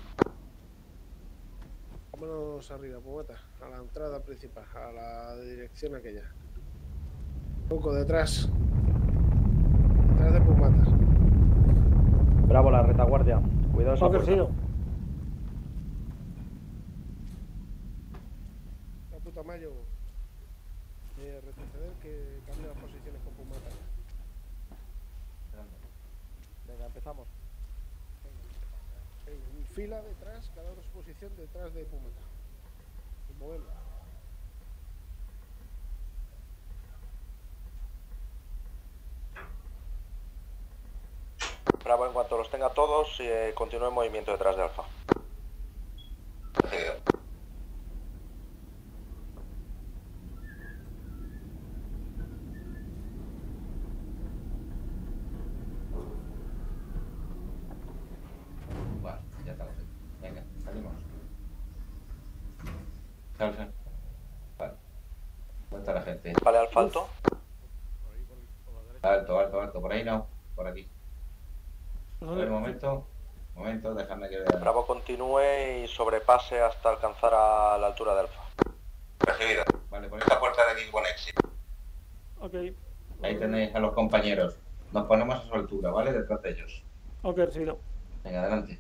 Vámonos arriba, Pumata. A la entrada principal, a la dirección aquella. Poco detrás. Detrás de Pumata. Bravo, la retaguardia. Cuidado esa Ok, puerta. recibido. La puta Mayo. Retroceder que cambie las posiciones con Pumata. Venga, empezamos. En fila detrás, cada uno su posición detrás de Pumata. Y movemos. Bravo, en cuanto los tenga todos, continúe en movimiento detrás de Alfa. Vale, ya estamos aquí. Venga, salimos. Salsa. Vale. ¿Dónde está la gente? Vale, Alfa alto. Alto, alto, alto. Por ahí no. Por aquí. A ver, un momento, déjame que vea. Bravo, continúe y sobrepase hasta alcanzar a la altura de Alfa. Recibido. Vale, por Esta puerta de aquí con éxito. Ok. ahí tenéis a los compañeros. Nos ponemos a su altura, ¿vale? Detrás de ellos. Ok, recibido. Venga, adelante.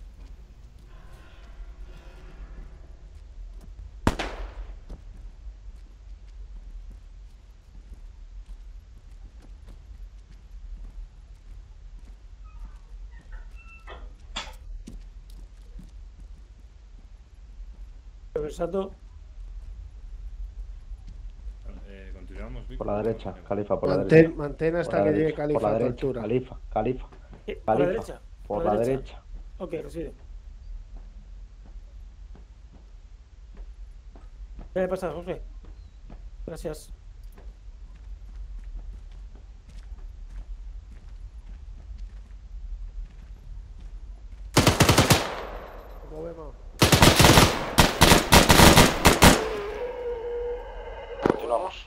Reversando. Continuamos, Vic. Por la derecha, Califa, por la derecha. Mantén hasta Por la que llegue derecha, Califa por la a tu derecha, altura. Califa, Califa. ¿Por la Califa, derecha? por la derecha. Ok, recibido. ¿Qué me pasa, Jorge? Gracias. Movemos. Continuamos.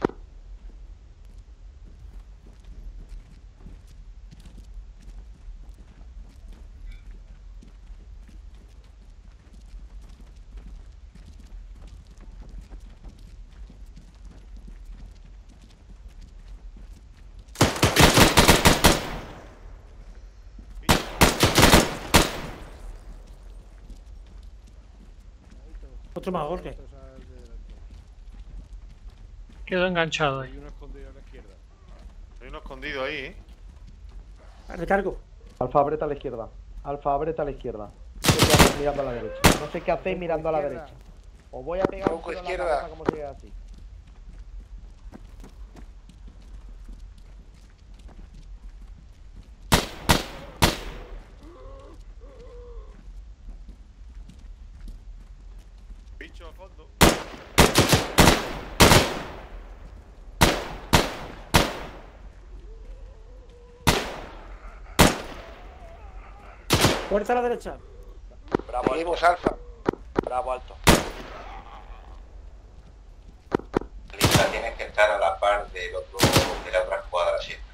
Otro más, Jorge. Quedó enganchado ahí. Hay uno escondido a la izquierda. Hay uno escondido ahí, ¿eh? Recargo. Alfa, abreta a la izquierda. Alfa, abreta a la izquierda. No sé qué hacéis mirando a la derecha. No sé qué hacéis mirando a la Izquierda. derecha. Os voy a pegar un Tronco tiro en la izquierda. cabeza como sigue así. Bicho a fondo. Puerta a la derecha. Bravo, alto. Seguimos, Alfa. Bravo, alto. Lista, tienes que estar a la par del otro, de la otra escuadra siempre.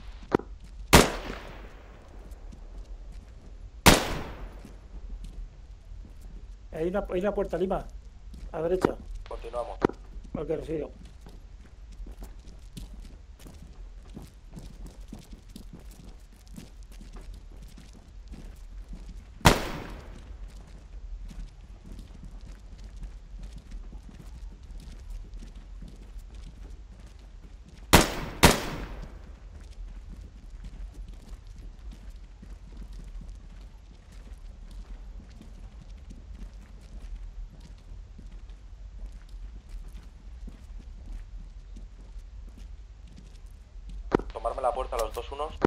Hay una puerta, Lima. A la derecha. Continuamos. Ok, recibido. Tomarme la puerta los dos unos.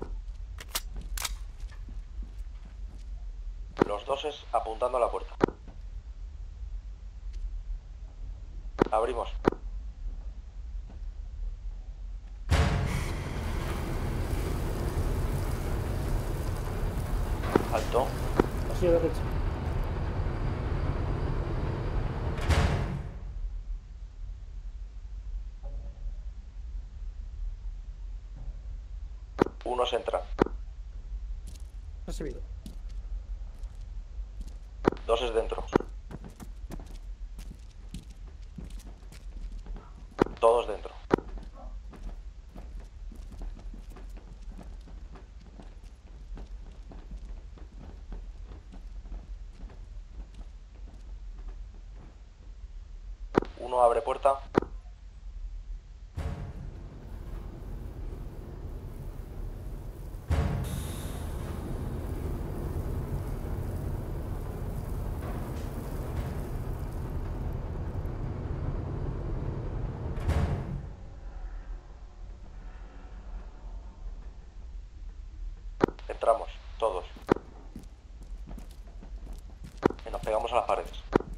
Los doses apuntando a la puerta. Abrimos. Alto. Así a la derecha. Unos entran. Recibido. 2 es dentro. Todos dentro. Uno abre puerta. Entramos, todos. Y nos pegamos a las paredes.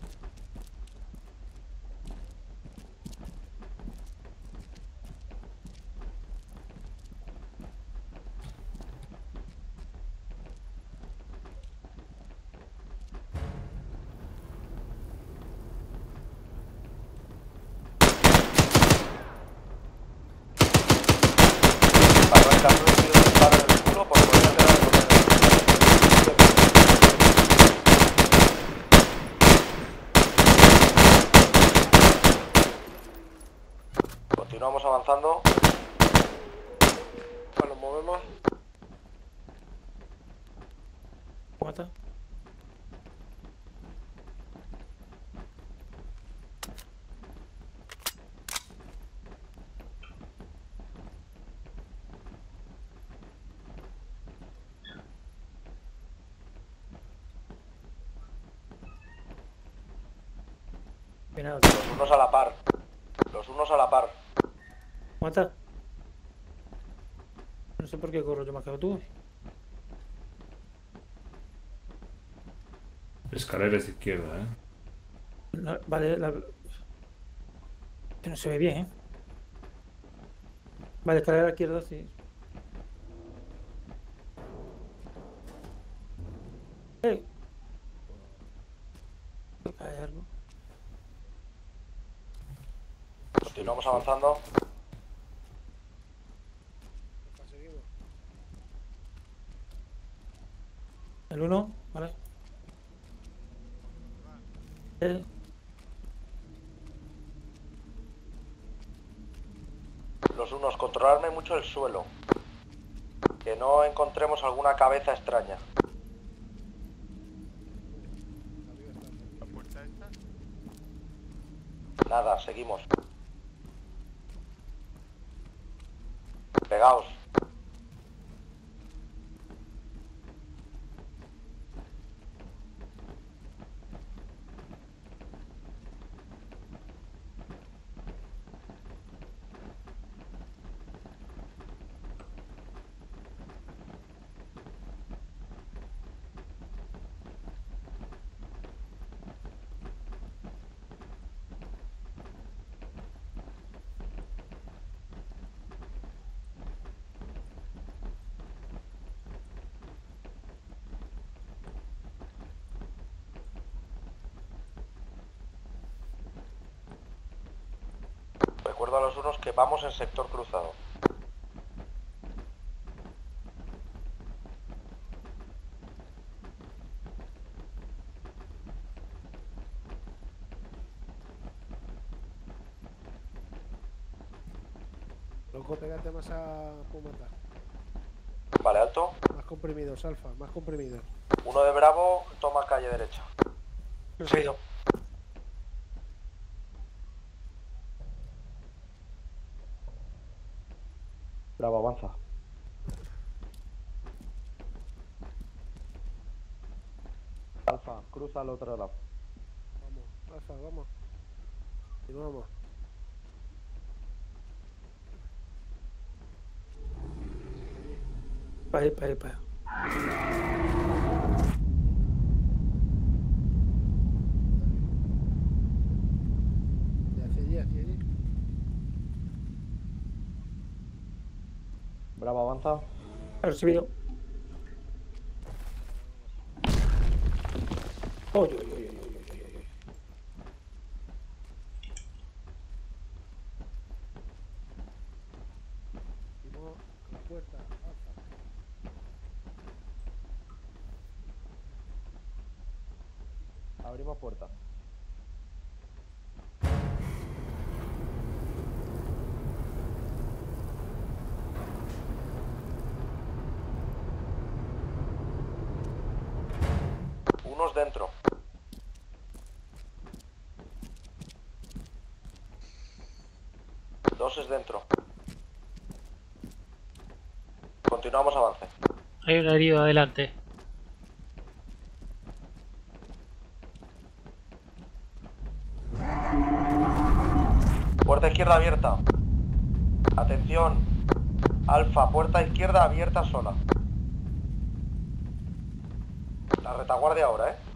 Arrancando un tiro de disparo en el culo por poder quedar con el... Continuamos avanzando. Nos movemos. Mata. Bien, nada, Los unos a la par. Los unos a la par. mata. No sé por qué corro yo más que tú. Escaleras izquierda, ¿eh? Vale, que no se ve bien, ¿eh? Vale, escalera a la izquierda, sí. ¡Ey! Hay algo. Continuamos avanzando. Seguimos. El 1, vale. Los unos, controlarme mucho el suelo. Que no encontremos alguna cabeza extraña. ¿La puerta esta? Nada, seguimos. Pegaos. Recuerdo a los unos que vamos en sector cruzado. Loco, pégate más a Pumata. Vale, alto. Más comprimidos, Alfa, más comprimidos. Uno de Bravo, toma calle derecha. Recibido. Bravo, avanza. Alfa, cruza al otro lado. Vamos, Alfa, vamos. Continuamos. Para ir. Hacia allí. Bravo, avanza. Recibido. Oy. Vimos la puerta, Alfa. Abrimos puerta. Unos dentro. Dos es dentro. Continuamos avance. Hay un herido adelante. Puerta izquierda abierta. Atención. Alfa, puerta izquierda abierta sola. La retaguardia ahora, ¿eh?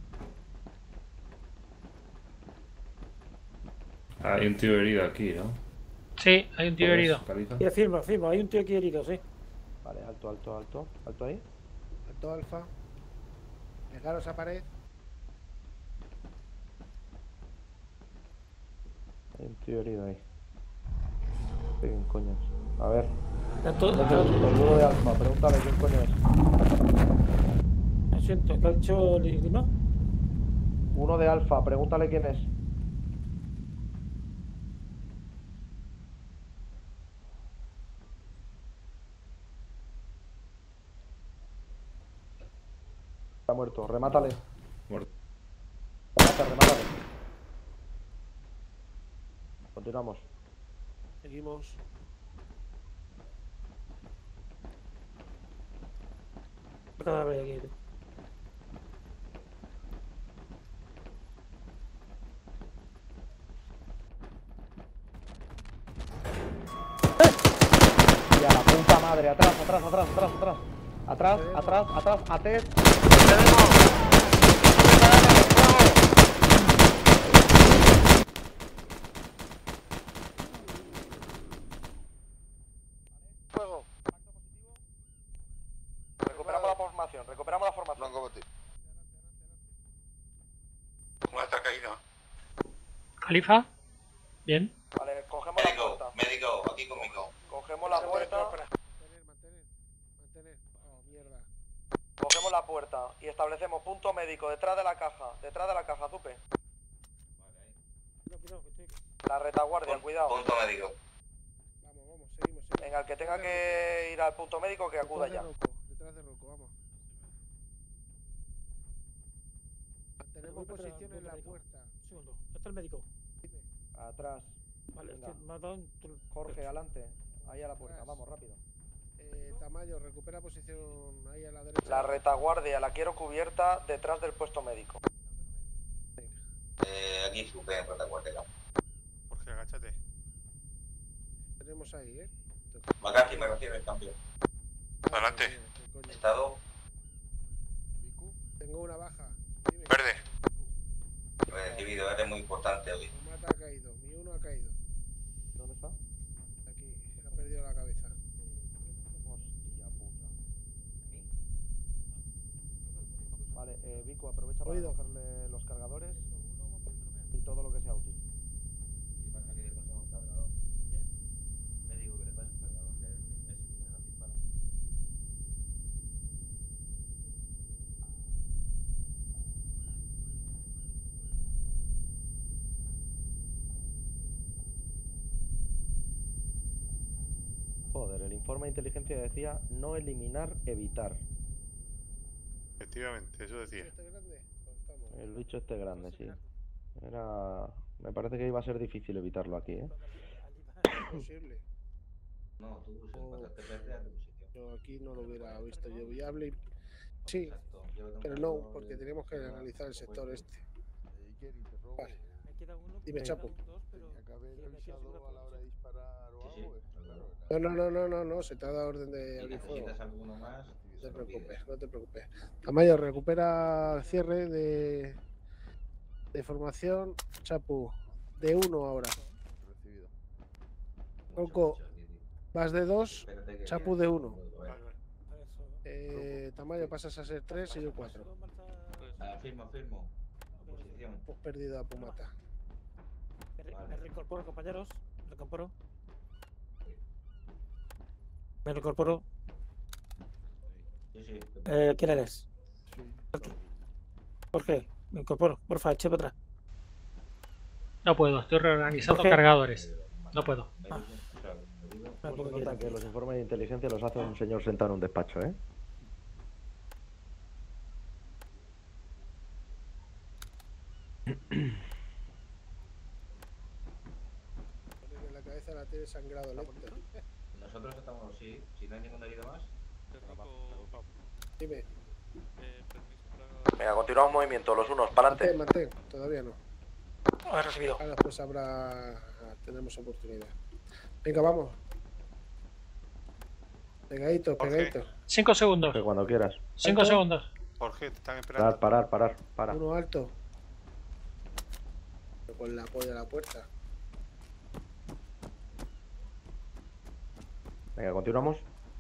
Hay un tío herido aquí, ¿no? Sí, hay un tío herido. Califa. Y afirma, hay un tío aquí herido, sí. Vale, alto, alto, alto. Alto ahí. Alto alfa. Pegaros a pared. Hay un tío herido ahí. ¿Quién coño es? A ver. Tanto, El uno de alfa, pregúntale quién coño es. lo siento, ¿qué ha dicho Lima? Uno de alfa, pregúntale quién es. Está muerto, remátale. Muerto. Remátale. Continuamos. Seguimos. Cadáver aquí. Y a la puta madre, atrás, atrás, atrás, atrás, atrás. Atrás, atrás, atrás, atrás. Fuego. Recuperamos la formación, recuperamos la formación. Blanco botín. ¿Cómo está caído? Califa. Bien. Vale, cogemos la Médico, puerta. médico, aquí conmigo. Cogemos la puerta. Mantener. Oh, mierda. Cogemos la puerta y establecemos punto médico detrás de la caja. Detrás de la caja, Zupe. La retaguardia, cuidado. Punto médico. Vamos, seguimos. Venga, el que tenga que ir al punto médico que acuda ya. Detrás de Rocco, vamos. Mantenemos posición en la puerta. Un segundo, ¿dónde está el médico? Atrás. Vale, Venga. es que me ha dado un... Jorge, adelante. Ahí a la puerta, vamos, rápido. Tamayo, recupera posición ahí a la derecha. La retaguardia la quiero cubierta detrás del puesto médico. Aquí supe en retaguardia. Jorge, agáchate. Tenemos ahí, Macati me recibe el cambio. Adelante. Estado Tengo una baja. Verde. recibido, eres muy importante hoy. Mata ha caído, mi uno ha caído. ¿Dónde está? Aquí, ha perdido la cabeza. Hostia puta. Vale, Vico, aprovecha para Oído. cogerle los cargadores y todo lo que sea útil. Joder, el informe de inteligencia decía no eliminar, evitar. Efectivamente, eso decía. ¿Este grande? Pues estamos. El bicho este grande, sí. Me parece que iba a ser difícil evitarlo aquí, ¿eh? Imposible. No, tú empataste a tu posición. Yo aquí no lo hubiera visto yo viable. Sí, Exacto. Yo lo tengo pero claro no, porque de- teníamos que de- analizar el sector pues, este. Jerry, te robo. Vale. Me queda uno. Dime, Chapo. Tenía que haber revisado a la hora de disparar o Sí, algo. sí, Claro, No, se te ha dado orden de Si abrir fuego. necesitas alguno más, No te preocupes, no te preocupes. Tamayo, recupera el cierre de formación. Chapu, de 1 ahora. recibido. Rocco, vas de 2. Espérate que- Chapu de 1. Eso. Tamayo, pasas a ser 3 y yo 4. Firmo. Posición. Hemos perdido a Pumata. Me reincorporo, compañeros. Me reincorporo. Me reincorporo. Sí. ¿Quién eres? Jorge. Me incorporo, porfa, eche para atrás. No puedo, estoy reorganizando ¿Por qué? cargadores. No puedo. Pues se nota que los informes de inteligencia los hace un señor sentado en un despacho, ¿eh? En la cabeza la tiene sangrado lento. Nosotros estamos, sí, si no hay ningún herido más. Dime. Venga, continuamos movimiento, los unos, para adelante. Mantén, todavía no. He recibido. Ahora después tenemos oportunidad. Venga, vamos. Pegadito, pegadito. 5 segundos. Que cuando quieras. 5 segundos. Jorge, te están esperando. Parar. Uno alto. Con el apoyo de la puerta. Venga, continuamos.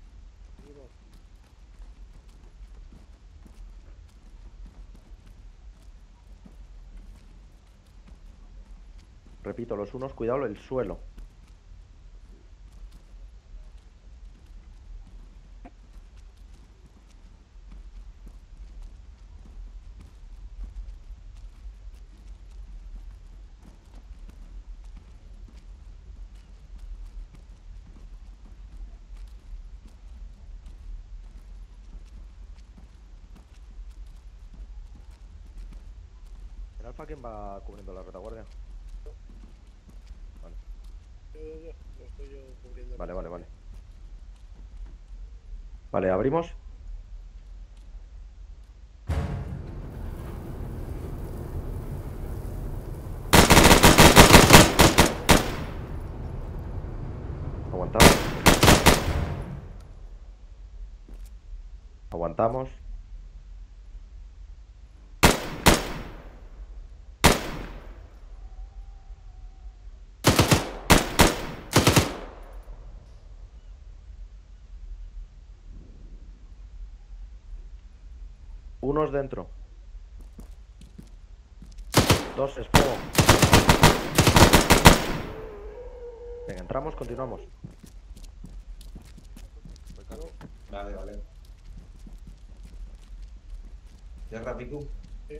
Repito, los unos, cuidado el suelo. ¿El Alfa quién va cubriendo la retaguardia? Yo. Lo estoy yo cubriendo. Vale. Vale, abrimos. Aguantamos. Unos dentro. Dos es fuego. Venga, entramos, continuamos. Vale. Cierra, Piku. Sí.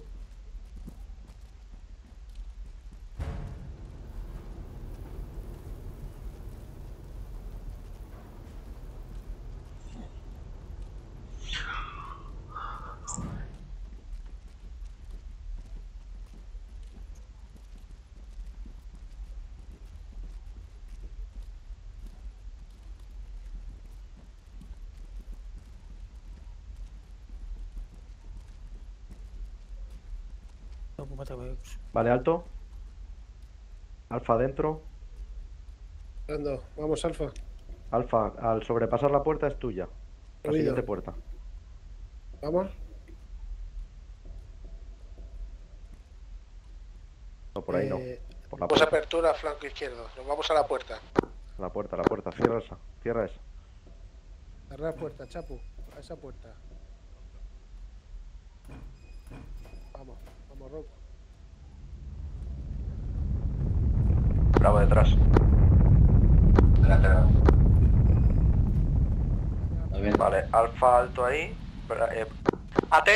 Vale, alto. Alfa adentro. Vamos, Alfa. Alfa, al sobrepasar la puerta es tuya. La Oído. siguiente puerta. Vamos. No, por ahí no. Por la Pues puerta. apertura, flanco izquierdo. Nos vamos a la puerta. La puerta. Cierra esa. Cierra esa. Cerrar puerta, Chapu. A esa puerta. Vamos, Rocco. Bravo detrás. Delante. Vale, alfa alto ahí. AT.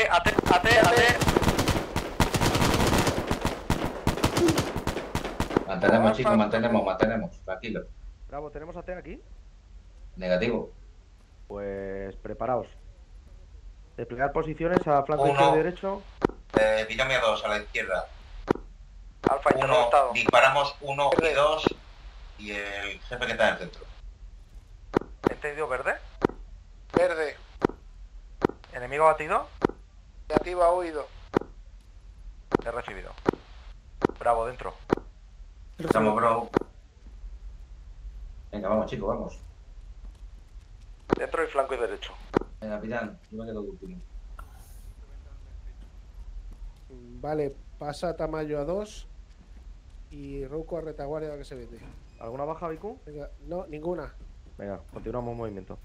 Mantenemos, chicos, mantenemos. Tranquilo. Bravo, ¿tenemos AT aquí? Negativo. Pues preparaos. Desplegar posiciones a flanco Uno. izquierdo y derecho. Binomio 2 a la izquierda. Alfa Uno, interceptado. disparamos 1 y 2 y el jefe que está en el centro. ¿Entendido verde? Verde. ¿Enemigo batido? Negativa, oído. He recibido. Bravo, dentro. Estamos, bro. Venga, vamos, chicos, vamos. Dentro y flanco y derecho. Venga, capitán, yo me quedo último. Vale, pasa a Tamayo a 2 y Rocco a retaguardia que se vende. ¿Alguna baja, Biku? Venga, no, ninguna. Venga, continuamos movimiento.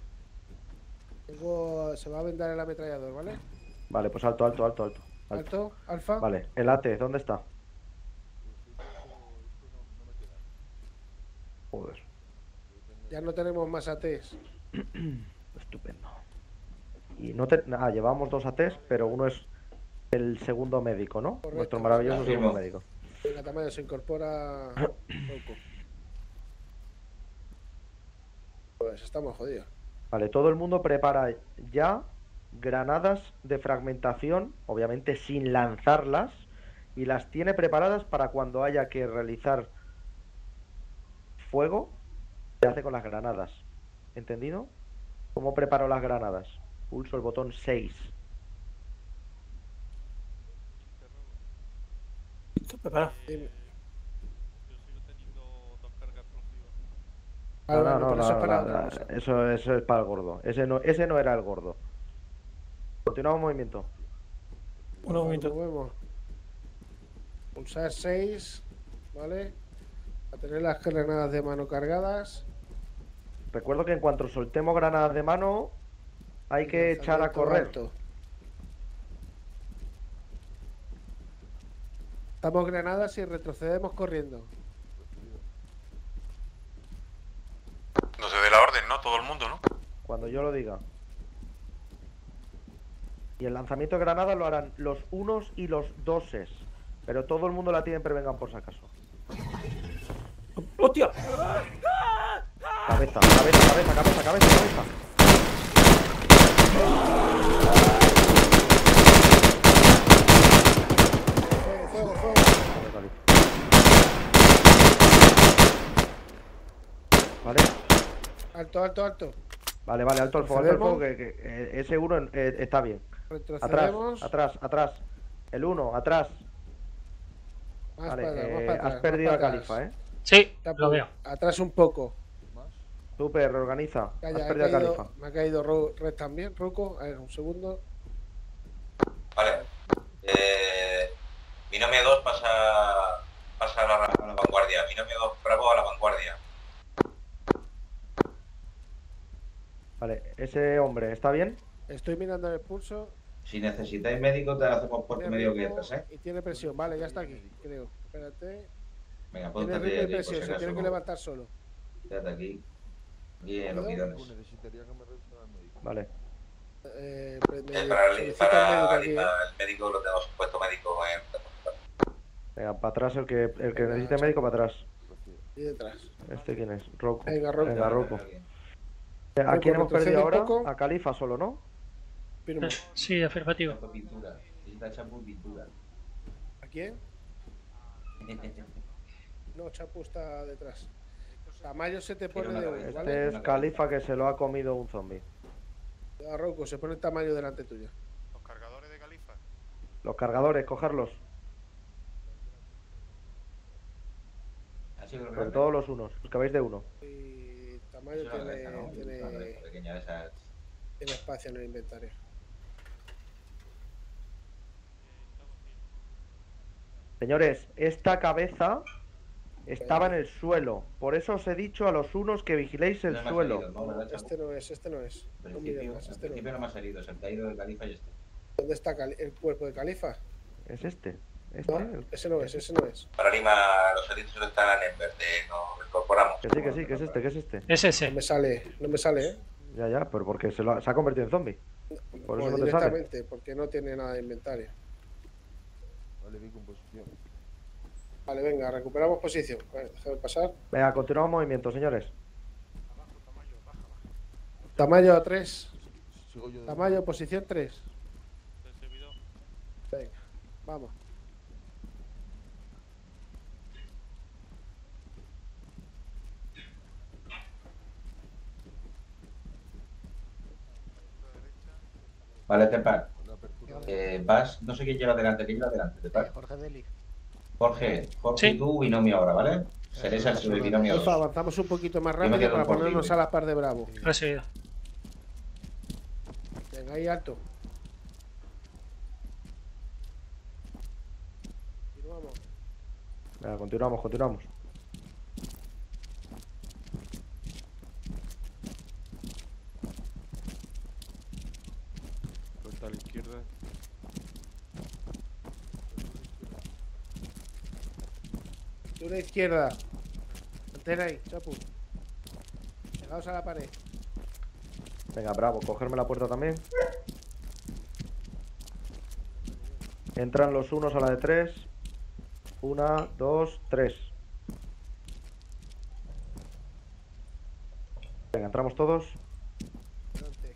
Se va a vendar el ametrallador, ¿vale? Vale, pues alto. Alto, Alfa. Vale, el AT, ¿dónde está? Joder. Ya no tenemos más ATs. Estupendo. Y no llevamos 2 ATs, pero uno es el segundo médico, ¿no? Correcto. Nuestro maravilloso Afirmo. segundo médico. Venga, Tamayo, se incorpora Rocco. Pues estamos jodidos. Vale, todo el mundo prepara ya granadas de fragmentación, obviamente sin lanzarlas, y las tiene preparadas para cuando haya que realizar fuego, se hace con las granadas. ¿Entendido? ¿Cómo preparo las granadas? Pulso el botón 6. Listo, preparado. Dime. No, Vale, no, pero eso es para no, otra no, cosa. eso es para el gordo. Ese no era el gordo. Continuamos movimiento. Un momento. Movemos. Pulsar 6, ¿vale? A tener las granadas de mano cargadas. Recuerdo que en cuanto soltemos granadas de mano, hay que echar a Lanzamiento correr. alto. Damos granadas y retrocedemos corriendo. No se dé la orden, ¿no? Todo el mundo, ¿no? Cuando yo lo diga. Y el lanzamiento de granadas lo harán los unos y los doses. Pero todo el mundo la tiene, prevengan por si acaso. ¡Hostia! Cabeza, cabeza, cabeza, cabeza, cabeza. Fuego, fuego. Vale, Alto, alto, alto. vale, vale, alto el fuego, que ese uno está bien. Atrás, Retrocedemos. atrás, atrás. El uno, atrás. Más Vale, para atrás, más para atrás, has perdido más a para Califa, atrás. Sí, Tapu, lo veo. Atrás un poco. Super, reorganiza. Calla, Has perdido a Califa. me ha caído Red también, Rocco. A ver, un segundo. Vale. Binomio 2 pasa a la vanguardia. Binomio 2 Bravo a la vanguardia. Vale, ese hombre, ¿está bien? Estoy mirando el pulso. Si necesitáis médico, te hacemos puerto Tiene medio ritmo quietas, ¿eh? y tiene presión. Vale, ya está aquí, creo. Espérate. Venga, Tiene ponte ritmo y aquí, por presión, si se tiene que acaso. levantar solo. Quédate aquí. Aquí en los ¿Puedo? bidones. Necesitaría que me revisen al médico. Vale. Solicita el médico aquí, El médico lo tenemos puesto médico en... Venga, para atrás el que necesite médico, para atrás. Y detrás. ¿Este quién es? Rocco. Venga, Rocco. Venga, Rocco. ¿A Rocco, quién hemos retrocede perdido un ahora? poco. A Califa solo, ¿no? Firmo. Sí, afirmativo. Chapo pintura. Necesita chapo pintura. ¿A quién? No, Chapu está detrás. Tamayo se te pone de uno, Este ¿vale? es Califa que se lo ha comido un zombie. A Rocco, se pone el tamaño delante tuyo. Los cargadores de Califa. Los cargadores, cogerlos. Ha sido Sobre todo los unos, los que vais de uno. Y Tamayo Es una granja, ¿no? tiene, Es una granja pequeña, esa. tiene espacio en el inventario. Señores, esta cabeza estaba en el suelo. Por eso os he dicho a los unos que vigiléis el No me has suelo. herido, ¿no? ¿Verdad, Chapo? Este no es, este no es. En No mires principio, más, en este no principio es. no me has herido, se ha caído de Califa y este. ¿Dónde está el cuerpo de Califa? ¿Es este? No, ¿Este? ese no es, ese no es. Para Lima, los heridos están en verde, nos incorporamos. Que sí, que es este, que es este. Es ese. No me sale, ¿eh? Ya, pero porque se ha convertido en zombie. Por eso Pues no te sale. directamente, porque no tiene nada de inventario. Vale, vi con posición. Vale, venga, recuperamos posición. Vale, déjame pasar. Venga, continuamos movimiento, señores. Tamayo a 3. Sigo yo de Tamayo, posición 3. Venga, vamos. Vale, Tepa. la apertura. Vas, no sé quién lleva delante, Tepa. Jorge Deli. Jorge Sí. y tú, binomio ahora, ¿vale? Seréis el binomio Alfa, 2. avanzamos un poquito más Yo me rápido quedo para un poco ponernos libre. a la par de Bravo. Recibido. Venga, ahí alto. Continuamos. Venga, continuamos. Vuelta a la izquierda. Una izquierda. Mantén ahí, Chapu. Pegados a la pared. Venga, bravo, cogerme la puerta también. Entran los unos a la de 3. 1, 2, 3. Venga, entramos todos. Adelante.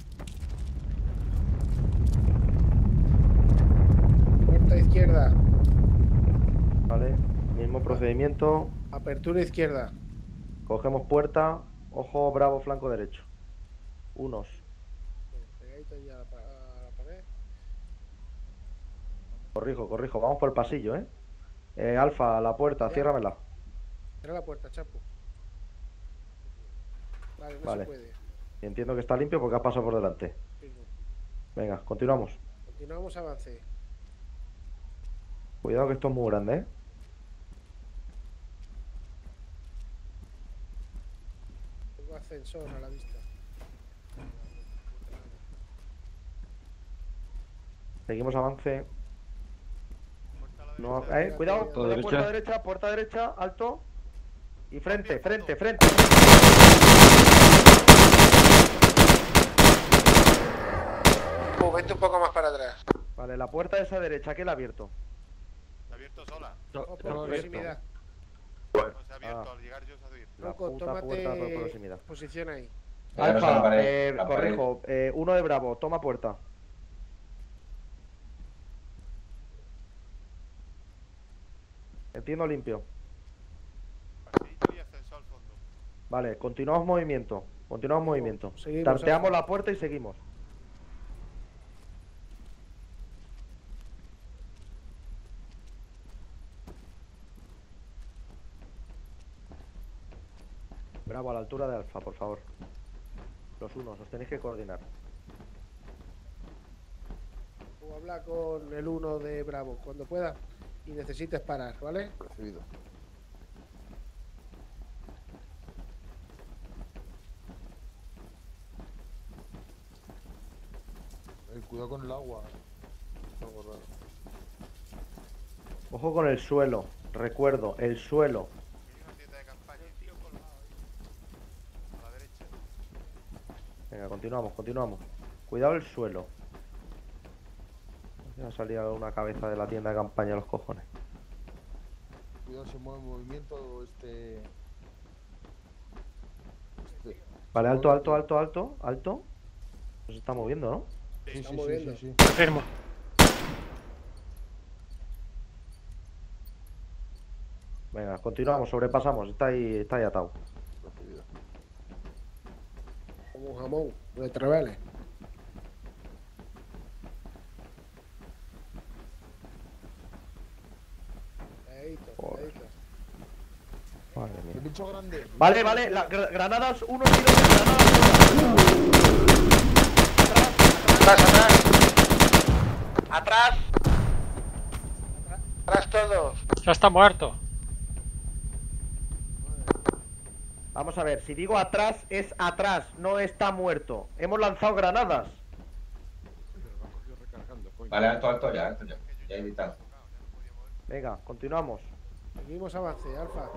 Puerta izquierda. Vale, mismo procedimiento. Apertura izquierda. Cogemos puerta. Ojo, Bravo, flanco derecho. Unos. Pegadito ya a la pared. Corrijo. Vamos por el pasillo, Alfa, la puerta, Ya. ciérramela. Cierra la puerta, Chapo. Vale, no Vale. se puede. Entiendo que está limpio porque ha pasado por delante. Sí, no. Venga, continuamos. Continuamos, avance. Cuidado que esto es muy grande, Tengo ascensor a la vista. Seguimos avance. No, Puerta cuidado, derecha. puerta derecha, alto. Y frente. Vete un poco más para atrás. Vale, la puerta de esa derecha, ¿quién la ha abierto? ¿Se ha abierto sola? Por perfecto. proximidad. No se ha abierto, al llegar yo se ha abierto. La Loco, puta puerta por tómate proximidad. posición ahí. Pegaros a la pared, la pared. Corrijo, uno de Bravo, toma puerta. Entiendo limpio. Pasillo y ascensor al fondo. Vale, continuamos movimiento. Seguimos, Tanteamos Alfa. la puerta y seguimos. Bravo, a la altura de Alfa, por favor. Los unos, os tenéis que coordinar. O habla con el 1 de Bravo cuando pueda y necesites parar, ¿vale? Recibido. Cuidado con el agua. Algo raro. Ojo con el suelo. Recuerdo, el suelo. Hay una tienda de campaña, tío, a la derecha. Venga, continuamos. Cuidado el suelo. Ya ha salido una cabeza de la tienda de campaña a los cojones. Cuidado, se mueve en movimiento este. Vale, alto. Se está moviendo, ¿no? Sí, Está moviendo. sí. Confirmo. Venga, continuamos, sobrepasamos. Está ahí atado. Recibido. Como un jamón de treveles. Pegadito. Madre El mía. bicho grande. Vale, granadas, uno tiro de granadas. Atrás. Atrás todos. Ya está muerto. Vamos a ver, si digo atrás, es atrás, no está muerto. Hemos lanzado granadas. Vale, alto ya. Ya he evitado. Venga, continuamos. Seguimos avance, Alfa.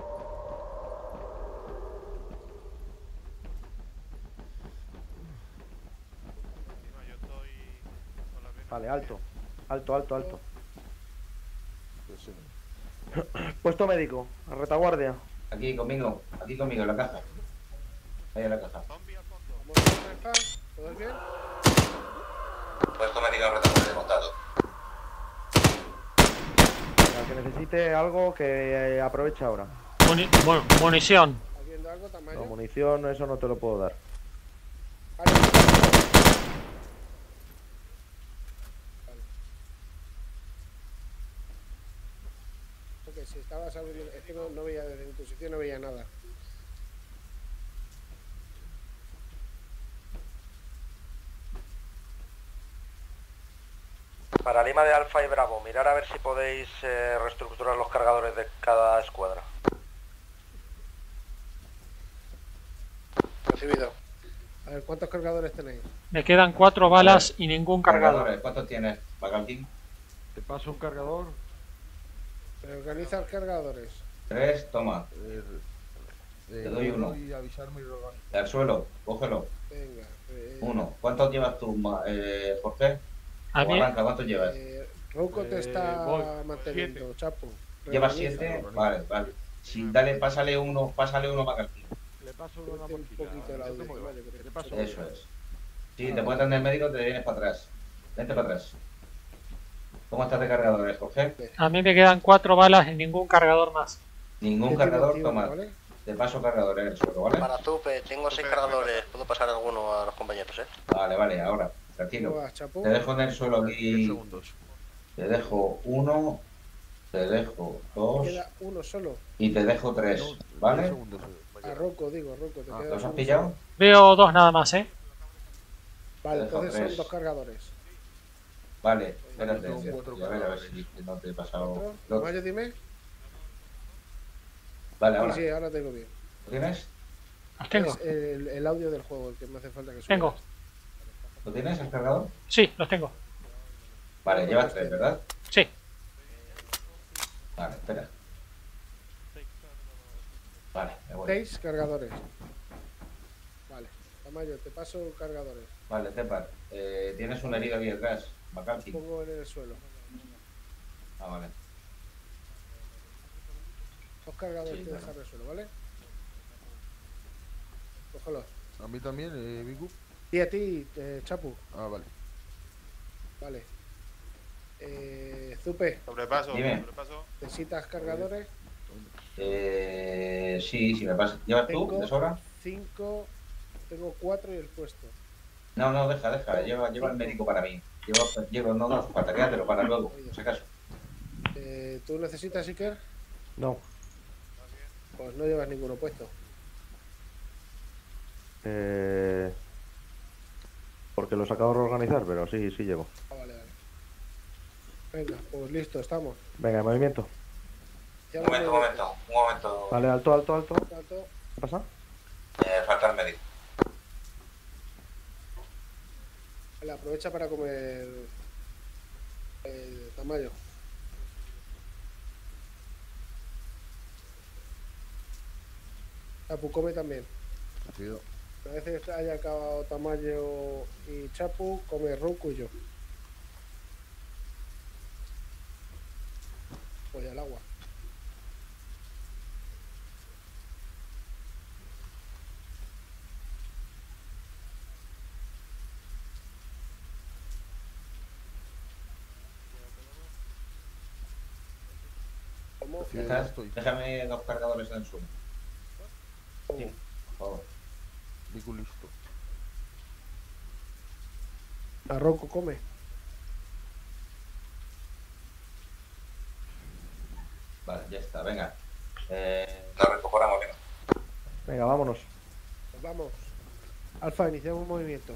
Encima yo estoy con la vena. Vale, alto. Pues sí. Puesto médico, a retaguardia. Aquí conmigo, en la caja. Ahí en la caja. Zombie al fondo. ¿Cómo estás, Alfa? ¿Todo bien? Puesto médico retaguardia montado. Al que necesite algo, que aproveche ahora. Munición. ¿Estás viendo algo, Tamayo? No, munición, eso no te lo puedo dar. Vale. Vale. Porque si estabas abriendo, es que no veía desde mi posición, no veía nada. Para Lima de Alfa y Bravo, mirar a ver si podéis reestructurar los cargadores de cada escuadra. Recibido. A ver, ¿cuántos cargadores tenéis? Me quedan 4 balas y ningún cargador. ¿Cuántos tienes, Bagaltín? Te paso un cargador. Reorganizar cargadores. 3, toma. Te doy uno. Y avisarme y reorganizar. Al suelo, cógelo. Venga. 1. ¿Cuántos llevas tú, Jorge? A O mí, Arranca, ¿cuántos llevas? Rouco te está voy. manteniendo, 7. Chapo. Lleva Reorganiza. 7. Vale, vale. Sí, dale, pásale uno más al tío. Le paso una Súbete un mochila. poquito el No te audio, muevas. Tamayo, que Le paso Eso una. es. Sí, te puede atender el médico, te vienes para atrás. Vente para atrás. ¿Cómo estás de cargadores, Jorge? A mí me quedan 4 balas y ningún cargador más. Ningún ¿Qué cargador, tipo, toma. ¿vale? Te paso cargadores en el suelo, ¿vale? Para Zupe, tengo 6 cargadores. Puedo pasar alguno a los compañeros, Vale, vale, ahora. ¿Cómo Tranquilo. vas, Chapo? Te dejo en el suelo 10 aquí. segundos. Te dejo 1. Te dejo 2. Queda uno solo. Y te dejo 3. No, 10 ¿Vale? segundos, A Rouco, digo, Rouco, te queda ¿Los has uno pillado? solo. Veo 2 nada más, ¿eh? Vale, Te dejo entonces son 3. 2 cargadores. Vale, espérate. Son 4 A ver cargadores. si no te he pasado. ¿Otro? ¿Lo- Tamayo, dime. Vale, Sí, ahora. sí, ahora tengo bien. ¿Lo tienes? Los tengo. Es el audio del juego el que me hace falta que suba. Tengo. ¿Lo tienes el cargador? Sí, los tengo. Vale, llevas 3, ¿verdad? Sí. Vale, espera. Vale, me voy. 6 cargadores. Vale. Tamayo, te paso cargadores. Vale, Tepar. Tienes una herida aquí atrás. Macalci. Pongo en el suelo. Ah, vale. 2 cargadores Sí, que claro. dejar en el suelo, ¿vale? Cógelo. A mí también, Miku. Y a ti, Chapu. Ah, vale. Vale. Zupe, Sobrepaso, Dime. sobrepaso. ¿necesitas cargadores? Sí, si me pasas. ¿Llevas tú Tengo de sobra? 5, tengo 4 y el puesto. No, no, deja. Lleva el médico para mí. No, no, hace falta, quédatelo para luego, por si acaso. ¿Tú necesitas Iker? No. Pues no llevas ninguno puesto. Porque los acabo de reorganizar, pero sí, sí llevo. Ah, vale, vale. Venga, pues listo, estamos. Venga, movimiento. Ya Un lo momento, un momento. Un momento. Vale, alto, alto, alto. Alto. ¿Qué pasa? Falta el médico. Vale, aprovecha para comer el Tamayo. Chapu, come también. Rápido. A veces haya acabado Tamayo y Chapu, come Rouco y yo. Voy al agua. ¿Cómo? Sí, ya estoy. Déjame 2 cargadores en el suelo. Sí, por favor. Miku listo. A Rouco come. Vale, ya está, venga. Nos recuperamos, venga. Venga, vámonos. Pues vamos. Alfa, iniciamos un movimiento.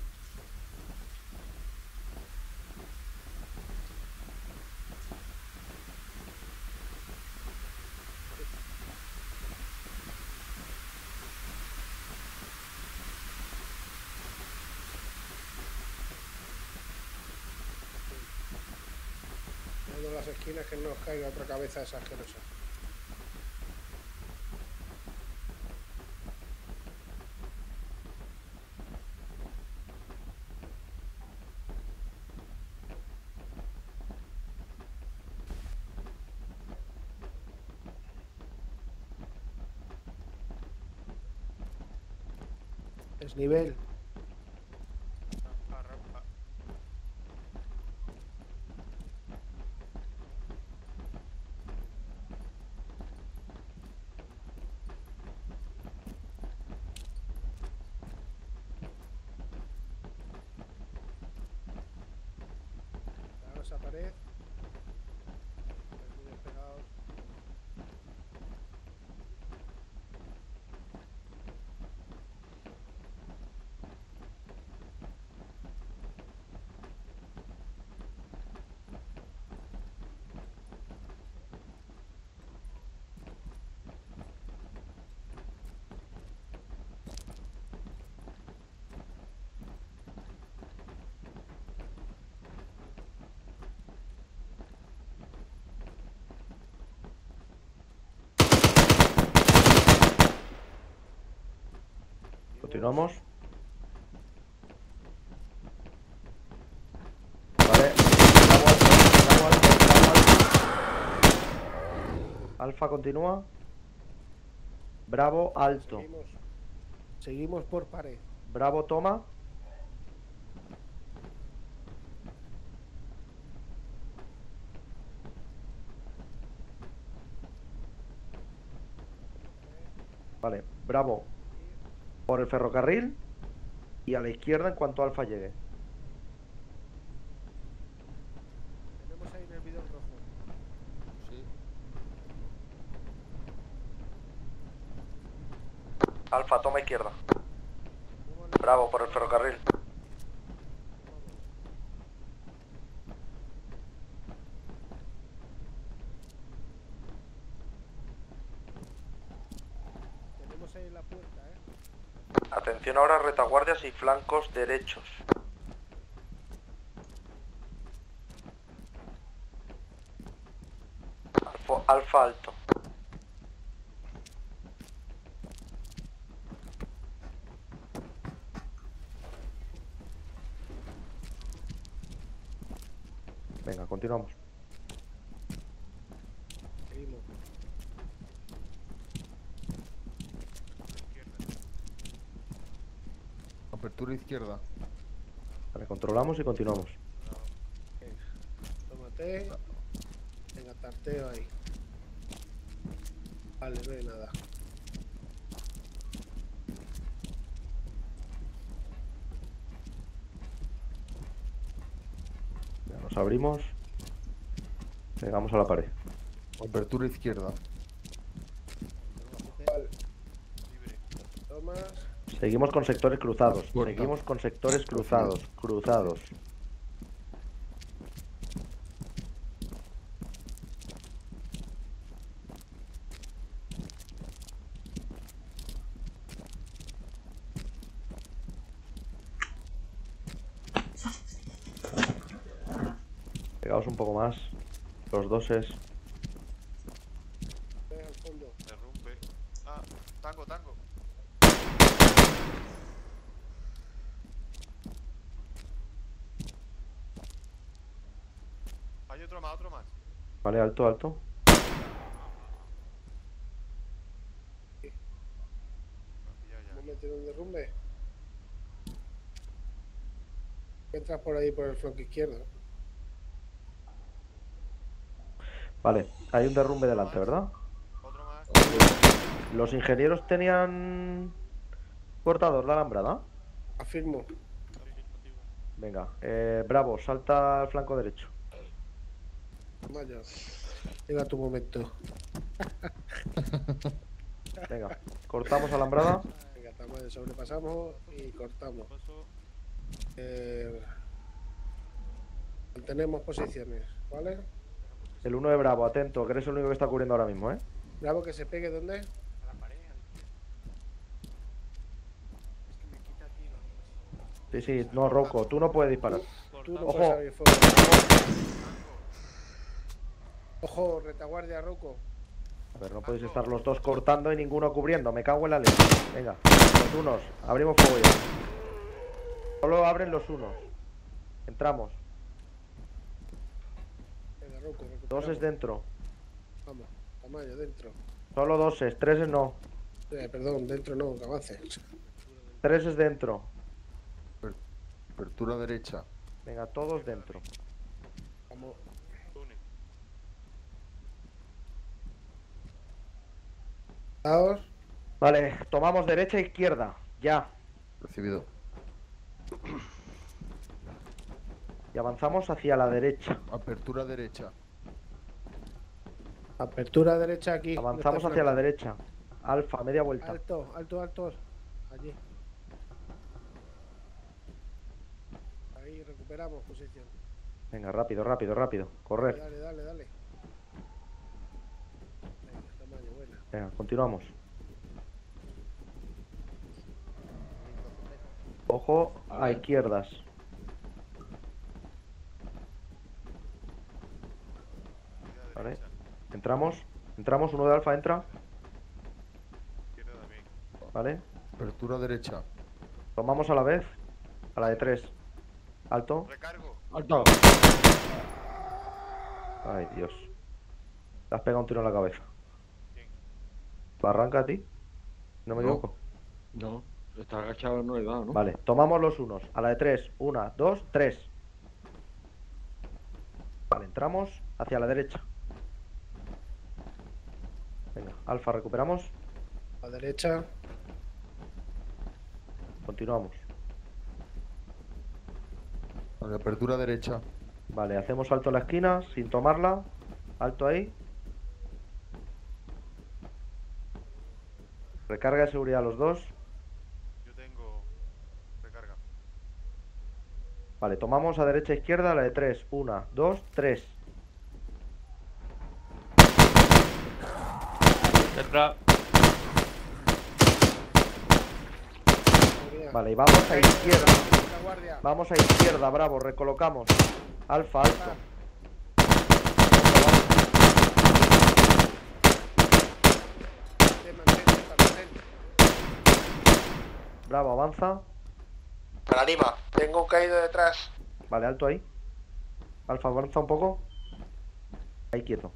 Viendo las esquinas que no nos caiga otra cabeza esa asquerosa. Desnivel. Pegados a pared. Muy bien pegados. Continuamos. Vale. Alfa continúa. Bravo, alto. Seguimos por pared. Bravo, toma. Vale, Bravo por el ferrocarril y a la izquierda en cuanto Alfa llegue. Tenemos ahí en el bidón rojo. Sí. Alfa, toma izquierda. Bravo, por el ferrocarril. Tenemos ahí en la puerta, Atención ahora, retaguardias y flancos derechos. Alfa alto. Venga, continuamos. Seguimos. Apertura izquierda. Vale, controlamos y continuamos. Tómate. Venga, tarteo ahí. Vale, no hay nada. Ya nos abrimos. Llegamos a la pared. Apertura izquierda. Vale. Tomas. Seguimos con sectores cruzados. Puerta. Seguimos con sectores cruzados. Cruzados. Pegaos un poco más. Los doses. Ve al fondo. Derrumbe. Ah, tango, tango. Hay otro más, otro más. Vale, alto, alto. ¿Cómo meter un derrumbe? Entras por ahí por el flanco izquierdo. Vale, hay un derrumbe delante, ¿verdad? Otro más. Los ingenieros tenían cortador la alambrada. Afirmo. Venga, Bravo, salta al flanco derecho. Vaya. Llega tu momento. Venga, cortamos alambrada. Venga, Tamayo, sobrepasamos y cortamos. Mantenemos posiciones, ¿vale? El 1 de Bravo, atento, que eres el único que está cubriendo ahora mismo, ¿eh? Bravo, que se pegue, ¿dónde? Sí, sí, no, Rocco, tú no puedes disparar. Tú no Ojo. puedes abrir fuego. Ojo, retaguardia, Rocco. A ver, no podéis estar los dos cortando y ninguno cubriendo. Me cago en la leche. Venga, los unos. Abrimos fuego ya. Solo abren los unos. Entramos. Venga, Rocco, Doses dentro. Vamos, Tamayo, dentro. Solo doses. Treses no. Perdón, dentro no, que avance. Treses dentro. Apertura derecha. Venga, todos dentro. Vamos. Daos. Vale, tomamos derecha e izquierda. Ya. Recibido. Y avanzamos hacia la derecha. Apertura derecha. Apertura derecha aquí. Avanzamos hacia la derecha. Alfa, media vuelta. Alto, alto, alto. Allí. Ahí recuperamos posición. Venga, rápido, rápido, rápido. Correr. Dale, dale, dale. Venga, Tamayo, buena. Venga, continuamos. Ojo a izquierdas. Vale. Entramos. Entramos. Uno de Alfa entra. Vale. Apertura derecha. Tomamos a la vez. A la de 3. Alto. Recargo. Alto. Ay, Dios. Te has pegado un tiro en la cabeza. Arranca a ti. No me No. equivoco. No, está agachado, no le da, ¿no? Vale, tomamos los unos. A la de 3. 1, 2, 3. Vale, entramos hacia la derecha. Venga, Alfa, recuperamos. A la derecha. Continuamos. Vale, apertura derecha. Vale, hacemos alto en la esquina sin tomarla. Alto ahí. Recarga de seguridad los dos. Yo tengo recarga. Vale, tomamos a derecha e izquierda a la de 3. 1, 2, 3. Entra. Vale, y vamos a izquierda. La guardia. Vamos a izquierda, bravo, recolocamos. Alfa, alto. Bravo, avanza. Para Lima. Tengo un caído detrás. Vale, alto ahí. Alfa, avanza un poco. Ahí quieto.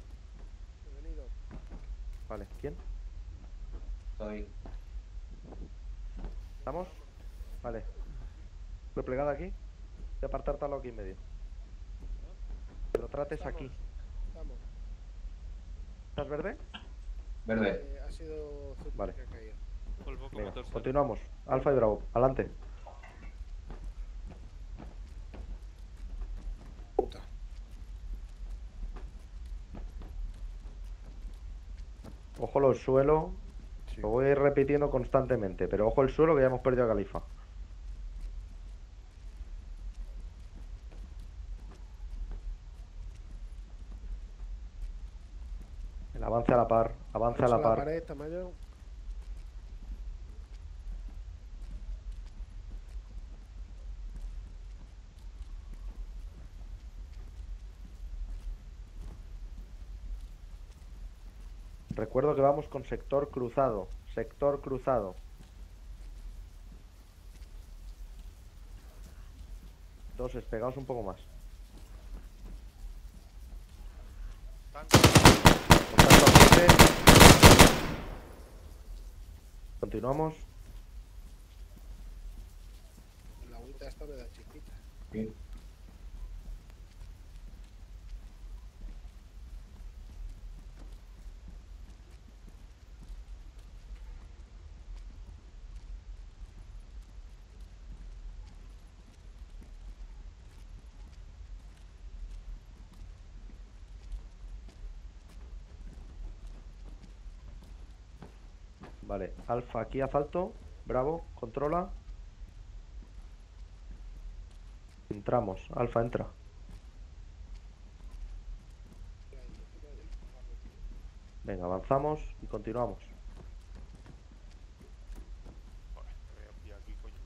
Vale, ¿quién? Estoy. ¿Estamos? Vale. Replegada aquí. Voy a apartar talo aquí en medio. Que lo trates aquí. Estamos. ¿Estás verde? Verde. Ha sido Zupi Vale. que ha caído. Venga, continuamos. Alfa y Bravo. Adelante. Ojo el suelo. Lo voy a ir repitiendo constantemente. Pero ojo el suelo que ya hemos perdido a Califa. El avance a la par. Avance a la par. pared, Tamayo. Recuerdo que vamos con sector cruzado. Sector cruzado. Entonces, pegaos un poco más. Contacto a fuerte. Continuamos. La agüita esta me da chiquita. Bien. Vale, Alfa aquí asalto. Bravo, controla. Entramos, Alfa entra. Venga, avanzamos y continuamos. Joder, me voy a pillar aquí, coño.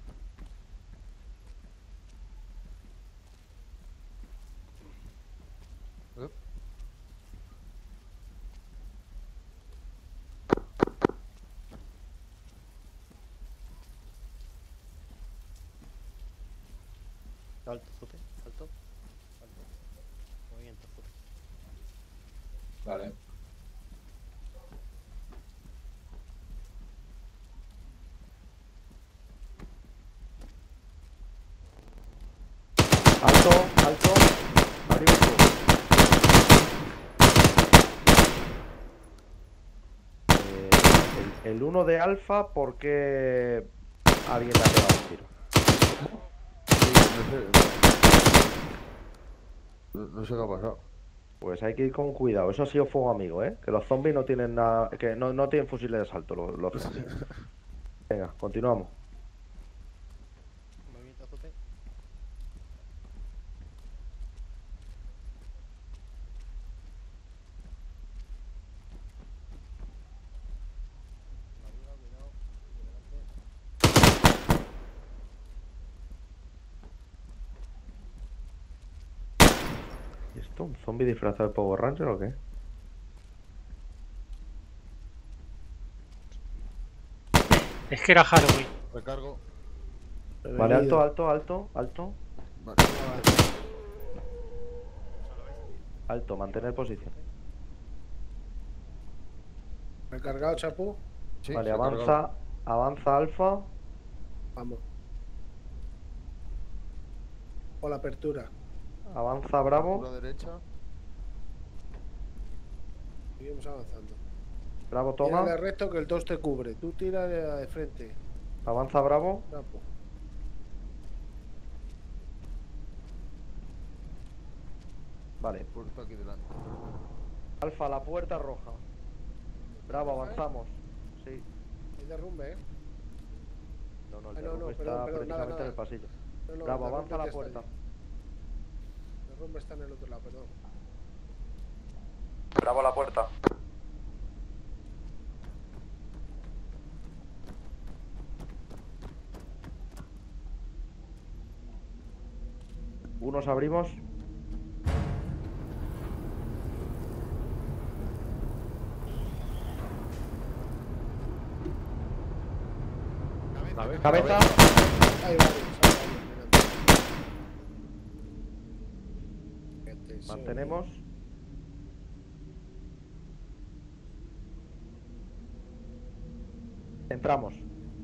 Alto, Zute. Alto. Alto. Movimiento, Zute. Vale. Alto, alto. Arriba tú. El 1 de Alfa, ¿por qué alguien le ha pegado un tiro? No sé qué ha pasado. Pues hay que ir con cuidado. Eso ha sido fuego amigo, ¿eh? Que los zombies no tienen nada, que no tienen fusiles de asalto los zombies. Venga, continuamos. Movimiento, Zute. Arriba, cuidado. Delante. ¿Y esto? ¿Un zombie disfrazado de Power Ranger o qué? Es que era Halloween. Recargo. Vale, alto, alto, alto, alto. Vale. Alto, mantener posición. Recargado, Chapu. Sí, Vale, se ha avanza, cargado. avanza Alfa. Vamos. O la apertura. Avanza Bravo. Apertura derecha. Seguimos avanzando. Bravo toma. Tírale recto que el 2 te cubre. Tú tira de frente. Avanza Bravo. Chapu. Vale. Puerta aquí delante. Alfa, la puerta roja. Bravo, avanzamos. Sí. Hay derrumbe, ¿eh? No, no, el Ah, no, derrumbe perdón, está perdón, precisamente nada, en nada. el pasillo. No, no, Bravo, el avanza derrumbe la que está puerta. allí. El derrumbe está en el otro lado, perdón. Bravo a la puerta. Unos abrimos. Cabeza. Ahí va, Mantenemos. Entramos.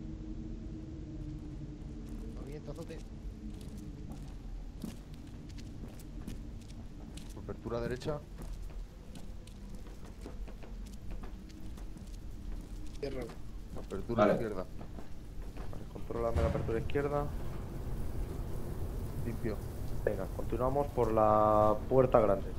Apertura derecha. Cierra. Apertura Vale. izquierda. Vale, controlame la apertura izquierda. Limpio. Venga, continuamos por la puerta grande.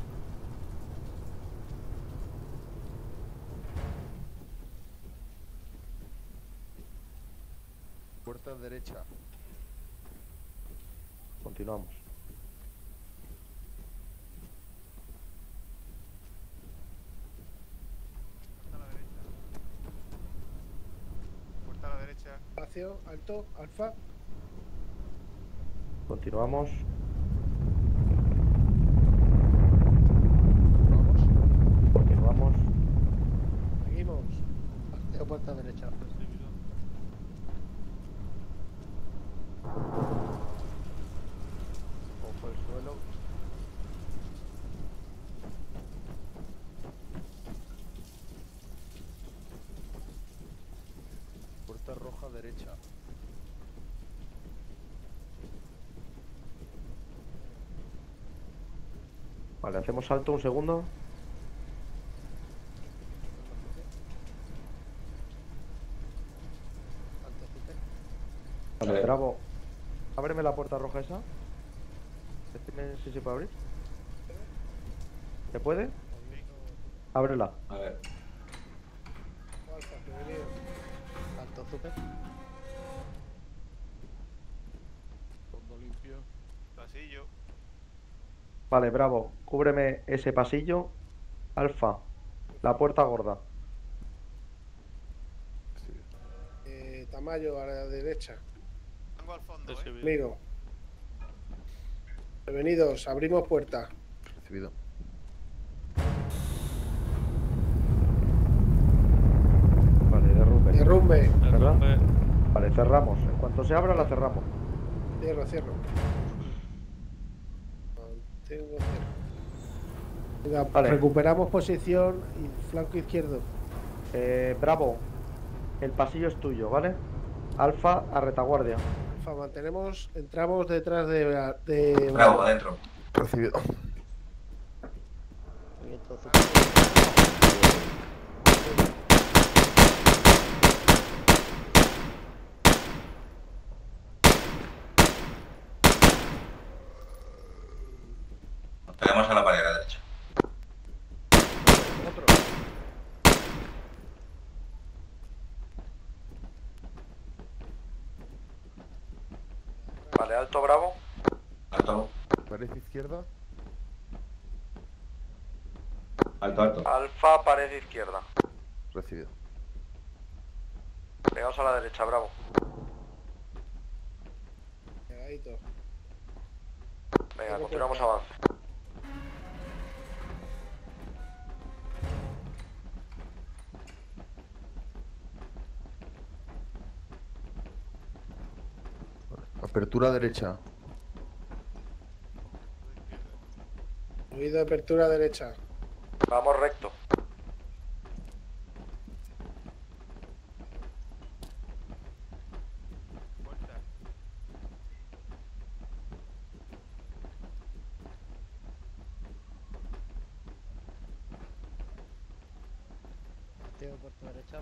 Puerta derecha. Continuamos. Puerta a la derecha. Espacio, alto, alfa. Continuamos. Continuamos. Seguimos. Hacia puerta derecha. Ojo el suelo. Puerta roja derecha. Vale, hacemos salto un segundo. Vale, Bravo. Ábreme la puerta roja esa. Decime si se puede abrir. ¿Se puede? Ábrela. A ver. Alfa, prevenido. Alto, Zupe. Fondo limpio. Pasillo. Vale, Bravo. Cúbreme ese pasillo. Alfa. La puerta gorda. Tamayo a la derecha. Vengo al fondo, Conmigo. Prevenidos, abrimos puerta. Recibido. Vale, derrumbe. Derrumbe. ¿Verdad? Vale, cerramos. En cuanto se abra, la cerramos. Cierro, cierro. Mantengo, cierro. Venga, Vale. recuperamos posición y flanco izquierdo. Bravo. El pasillo es tuyo, ¿vale? Alfa a retaguardia. Alfa, mantenemos, entramos detrás de Bravo, adentro. Recibido. Movimiento Zupe. Nos pegamos a la pared a la derecha. Vale, alto, Bravo. Alto. Pared izquierda. Alto, alto. Alfa, pared izquierda. Recibido. Pegaos a la derecha, Bravo. Pegadito. Venga, continuamos avance. Apertura derecha. Oído de apertura derecha. Vamos recto. Inicio de puerta derecha.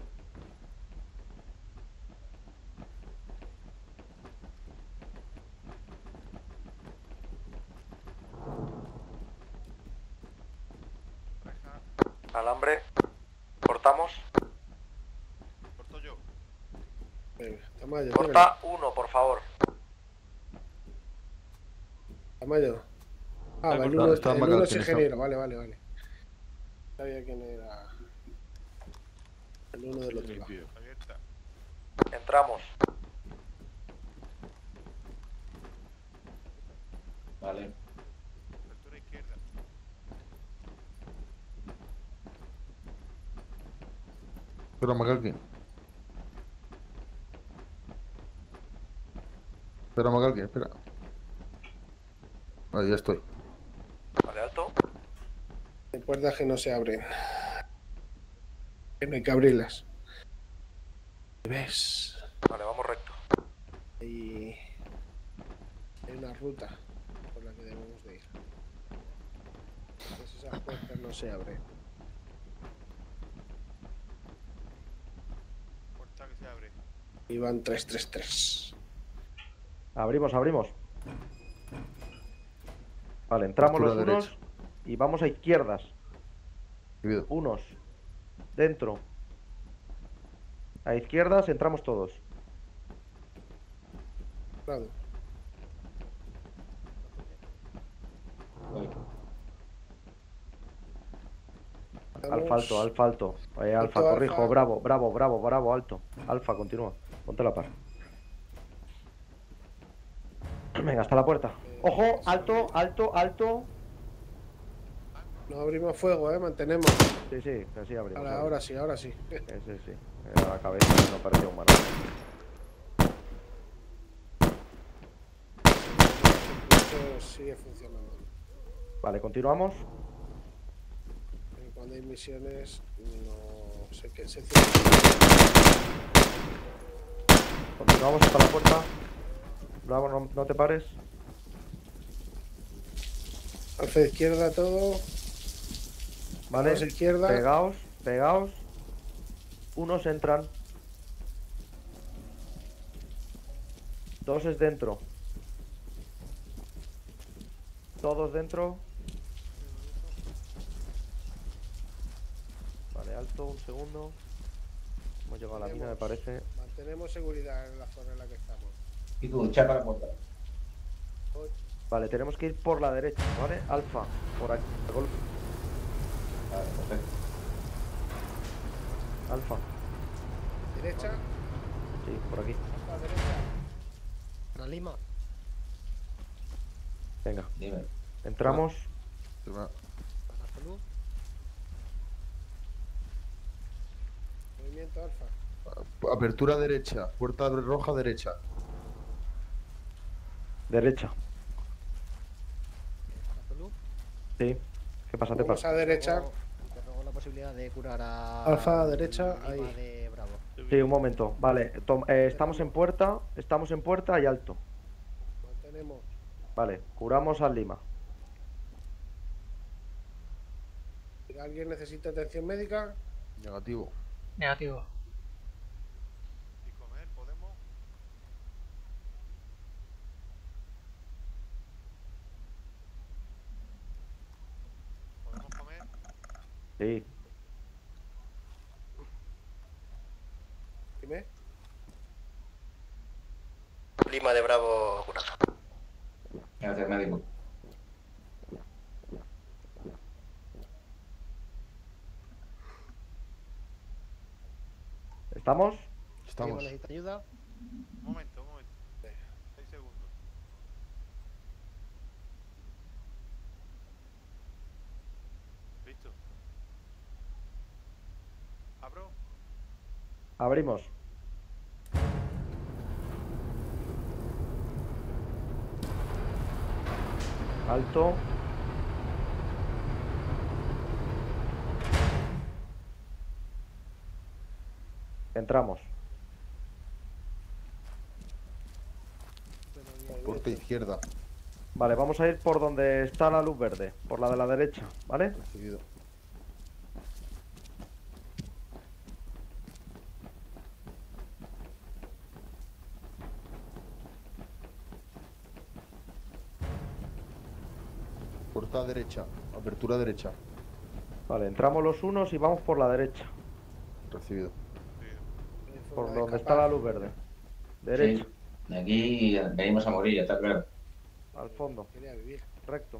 Alambre. Cortamos. Corto yo. Venga, Tamayo, Corta 1, por favor. Tamayo. Ah, Está el cortado, uno, está el marcado uno es quién está. ingeniero, vale. Sabía quién era. El uno del otro lado. Abierta. Entramos. Vale. Apertura izquierda. Espera, McAlkin. Espera. Ahí ya estoy. Vale, alto. Hay puertas que no se abren. Que no hay que abrirlas. ¿Ves? Vale, vamos recto. Hay una ruta por la que debemos de ir. Entonces esas puertas no se abren. Puerta que se abre. Y van 333. Abrimos. Vale, entramos Apertura los unos derecha. y vamos a izquierdas. Recibido. Unos. Dentro. A izquierdas entramos todos. Claro. Voy. Alfa alto. Alfa, Alto, corrijo. alfa. Bravo, alto. Alfa, continúa. Ponte la par. Venga, hasta la puerta. Ojo, alto. No abrimos fuego, mantenemos. Sí, que así abrimos. Ahora sí. Sí. Era la cabeza, no parecía humano. Esto sigue funcionando. Vale, continuamos. Cuando hay misiones, no sé qué se Continuamos hasta la puerta. Bravo, no te pares. Alfa izquierda todo. Vale, Vamos a izquierda. pegaos. Unos entran. Dos es dentro. Todos dentro. Vale, alto, un segundo. Hemos llegado a la mina, me parece. Mantenemos seguridad en la zona en la que estamos. Y tú, echa para la puerta. Vale, tenemos que ir por la derecha, ¿vale? Alfa, por aquí. Golpe. Vale, perfecto. Alfa, Derecha. sí, por aquí. Alfa derecha. La Lima. Venga, Dime. entramos. Espera. Azulú. Movimiento alfa. Apertura derecha. Puerta roja derecha. Derecha. Azulú. Sí. ¿Qué pasa? Te Vamos pasa. a derecha. Te robo la posibilidad de curar a. Alfa, derecha, Lima ahí. de Bravo. Sí, un momento. Vale, estamos en puerta y alto. Mantenemos. Vale, curamos al Lima. ¿Alguien necesita atención médica? Negativo. Negativo. ¿Y comer? ¿Podemos? ¿Podemos comer? Sí. Dime. Lima de Bravo curado. Gracias, médico. ¿Estamos? Estamos. ¿Necesita ayuda? Un momento. 6 segundos. Listo. ¿Abro? Abrimos. Alto. Entramos. Puerta izquierda. Vale, vamos a ir por donde está la luz verde, por la de la derecha, ¿vale? Recibido. Puerta derecha. Apertura derecha. Vale, entramos los unos y vamos por la derecha. Recibido. Por donde está la luz verde. Derecha. Sí, de aquí venimos a morir, ya está claro. Al fondo. Quería vivir. Recto.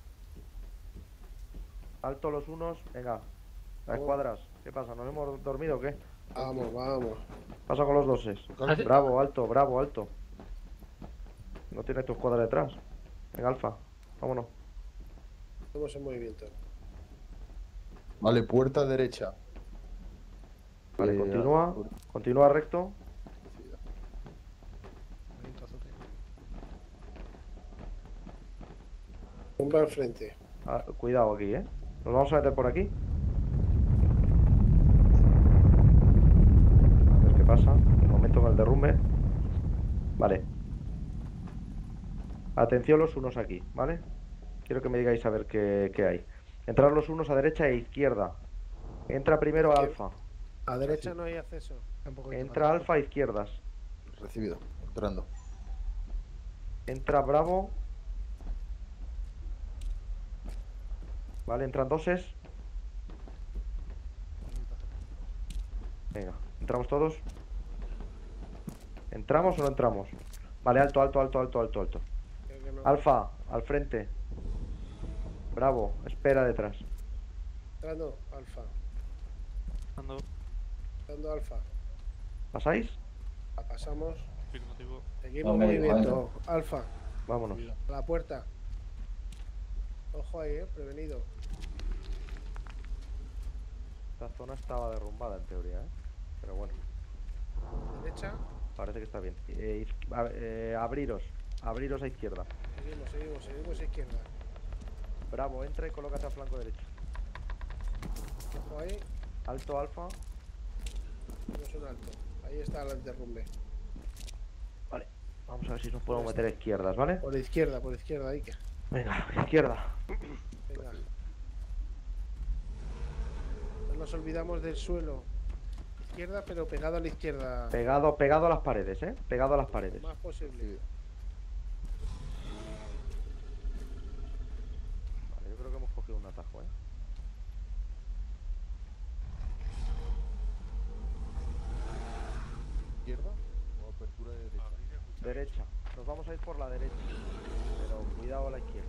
Alto los unos. Venga. Las Vamos. escuadras. ¿Qué pasa? ¿Nos hemos dormido o qué? Vamos, vamos. Pasa con los doses. Bravo, alto, bravo, alto. No tienes tu escuadra detrás. Venga, Alfa. Vámonos. Estamos en movimiento. Vale, puerta derecha. Vale, continúa. Continúa recto. Bomba al frente. Ah, cuidado aquí, ¿eh? Nos vamos a meter por aquí. A ver qué pasa. Un momento con el derrumbe. Vale. Atención los unos aquí, ¿vale? Quiero que me digáis a ver qué hay. Entrar los unos a derecha e izquierda. Entra primero Alfa. A derecha no hay acceso. Entra Alfa a izquierdas. Recibido. Entrando. Entra Bravo. Vale, entran doses. Venga, entramos todos. ¿Entramos o no entramos? Vale, alto, alto, alto, alto, alto, alto. Alfa, al frente. Bravo, espera detrás. Entrando, Alfa. Entrando, Alfa. ¿Pasáis? Pasamos. Afirmativo. Seguimos No me movimiento. digo, Alfa, Vámonos. a la puerta. Ojo ahí, prevenido. Esta zona estaba derrumbada en teoría, ¿eh? Pero bueno, Derecha. parece que está bien. Abriros. Abriros a izquierda. Seguimos a izquierda. Bravo, entra y colócate a flanco derecho. Ojo ahí. Alto, Alfa. Tenemos un alto. Ahí está el derrumbe. Vale, vamos a ver si nos podemos meter a izquierdas, ¿vale? Por izquierda, ahí que. Venga, izquierda. Venga. No nos olvidamos del suelo. Izquierda, pero pegado a la izquierda. Pegado a las paredes, ¿eh? Pegado a las paredes. Lo más posible. Vale, yo creo que hemos cogido un atajo, ¿eh? ¿Izquierda o apertura derecha? Derecha. Nos vamos a ir por la derecha. Pero cuidado a la izquierda.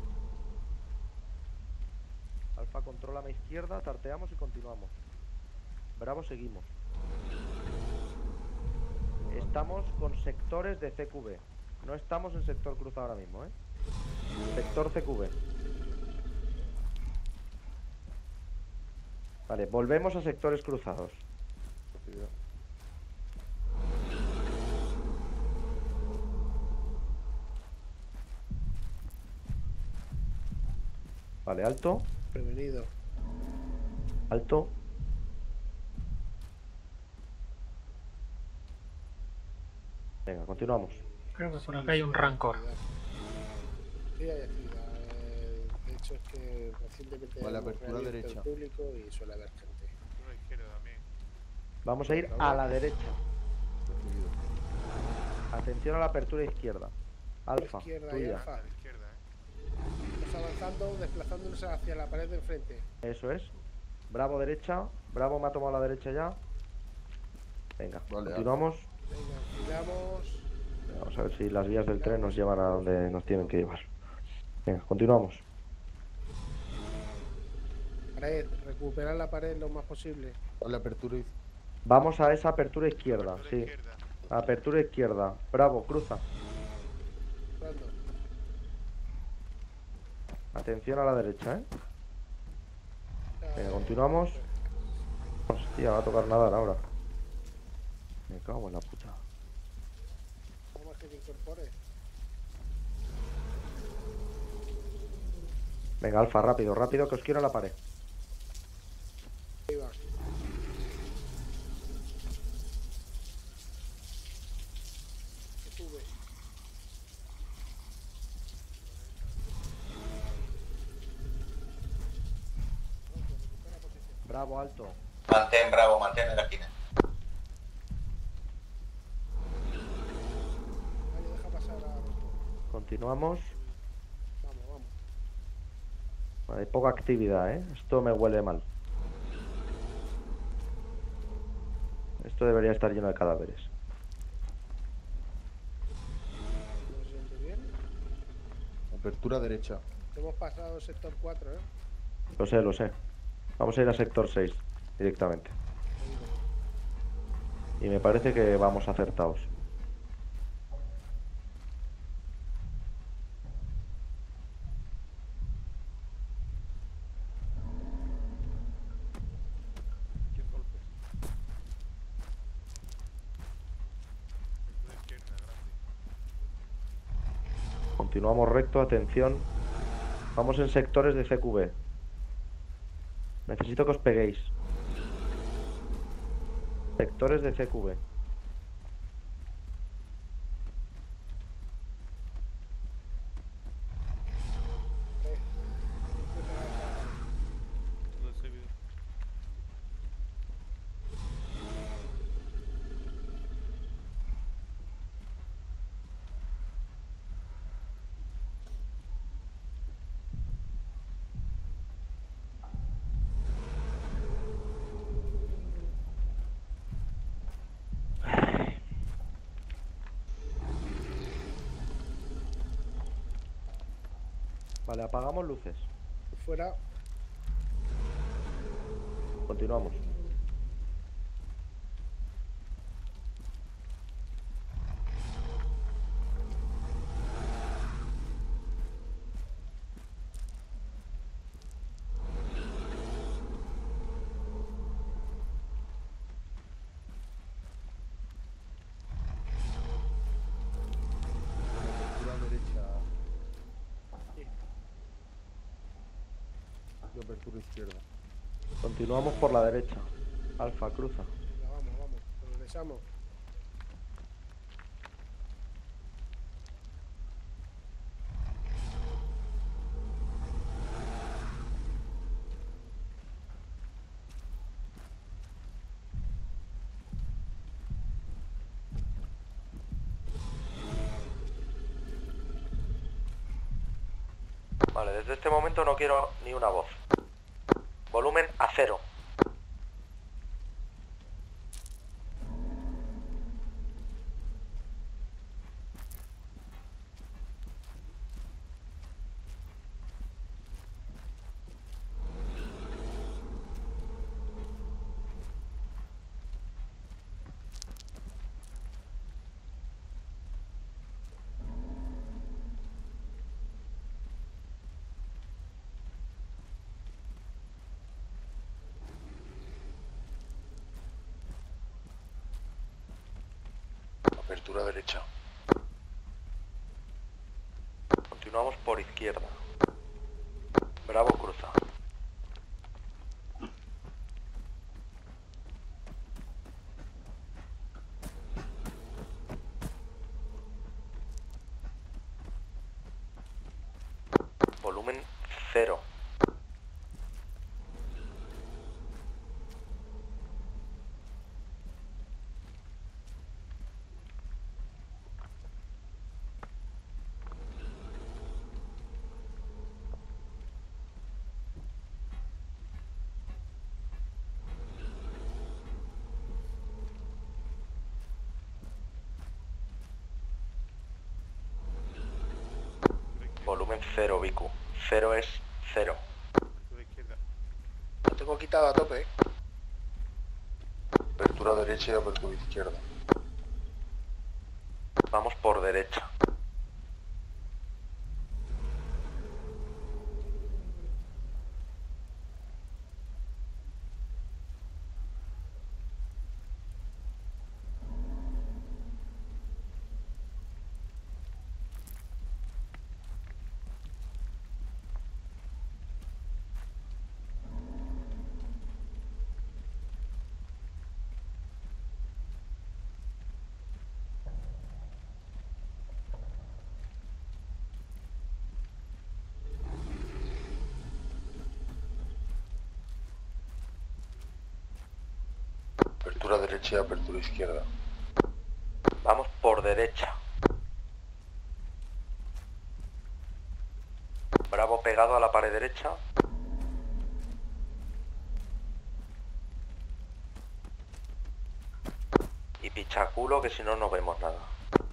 Alfa, contrólame izquierda, tarteamos y continuamos. Bravo, seguimos. Estamos con sectores de CQB. No estamos en sector cruzado ahora mismo, ¿eh? Sector CQB. Vale, volvemos a sectores cruzados. Vale, alto. Prevenido. Alto. Venga, continuamos. Creo que por acá hay un rancor. Sí, hay actividad. De hecho, es que recientemente Vale, hemos apertura reabierto el derecha. público y suele haber gente. Apertura izquierda también. Vamos a ir a la derecha. Atención a la apertura izquierda. Alfa, Izquierda y tuya. Alfa. A la izquierda, Estamos avanzando, desplazándonos hacia la pared de enfrente. Eso es. Bravo, derecha. Bravo me ha tomado la derecha ya. Venga, Vale, continuamos. Venga, giramos. Vamos a ver si las vías del tren nos llevan a donde nos tienen que llevar. Venga, continuamos. Pared, recuperar la pared lo más posible. Vale, apertura Vamos a esa apertura izquierda, Apertura sí. izquierda. Apertura izquierda. Bravo, cruza. Entrando. Atención a la derecha, ¿eh? Venga, continuamos. Hostia, va a tocar nadar ahora. Me cago en la puta. Vamos a que te incorpores. Venga, Alfa, rápido, rápido, que os quiero en la pared. Ahí va. Que sube. Bravo, alto. Mantén, Bravo, mantén en la esquina. Vale, deja pasar a... Continuamos. Vamos, vamos. Hay poca actividad, ¿eh? Esto me huele mal. Esto debería estar lleno de cadáveres. ¿No se siente bien? Apertura derecha. Hemos pasado el sector 4, ¿eh? Lo sé, lo sé. Vamos a ir a sector 6 directamente. Y me parece que vamos acertados. Continuamos recto, atención. Vamos en sectores de CQB. Necesito que os peguéis. Sectores de CQB. Vale, apagamos luces. Fuera. Continuamos. Apertura derecha. Y apertura izquierda. Continuamos por la derecha. Alfa, cruza. Venga, vamos. Progresamos. Vale, desde este momento no quiero ni una voz. Volumen a 0. Apertura derecha. Continuamos por izquierda. Bravo, cruza. Volumen 0. Volumen 0, Vicu. 0 es 0. Apertura izquierda. Lo tengo quitado a tope, ¿eh? Apertura derecha y apertura izquierda. Vamos por derecha. Apertura derecha y apertura izquierda. Vamos por derecha. Bravo pegado a la pared derecha. culo, que si no, no vemos nada.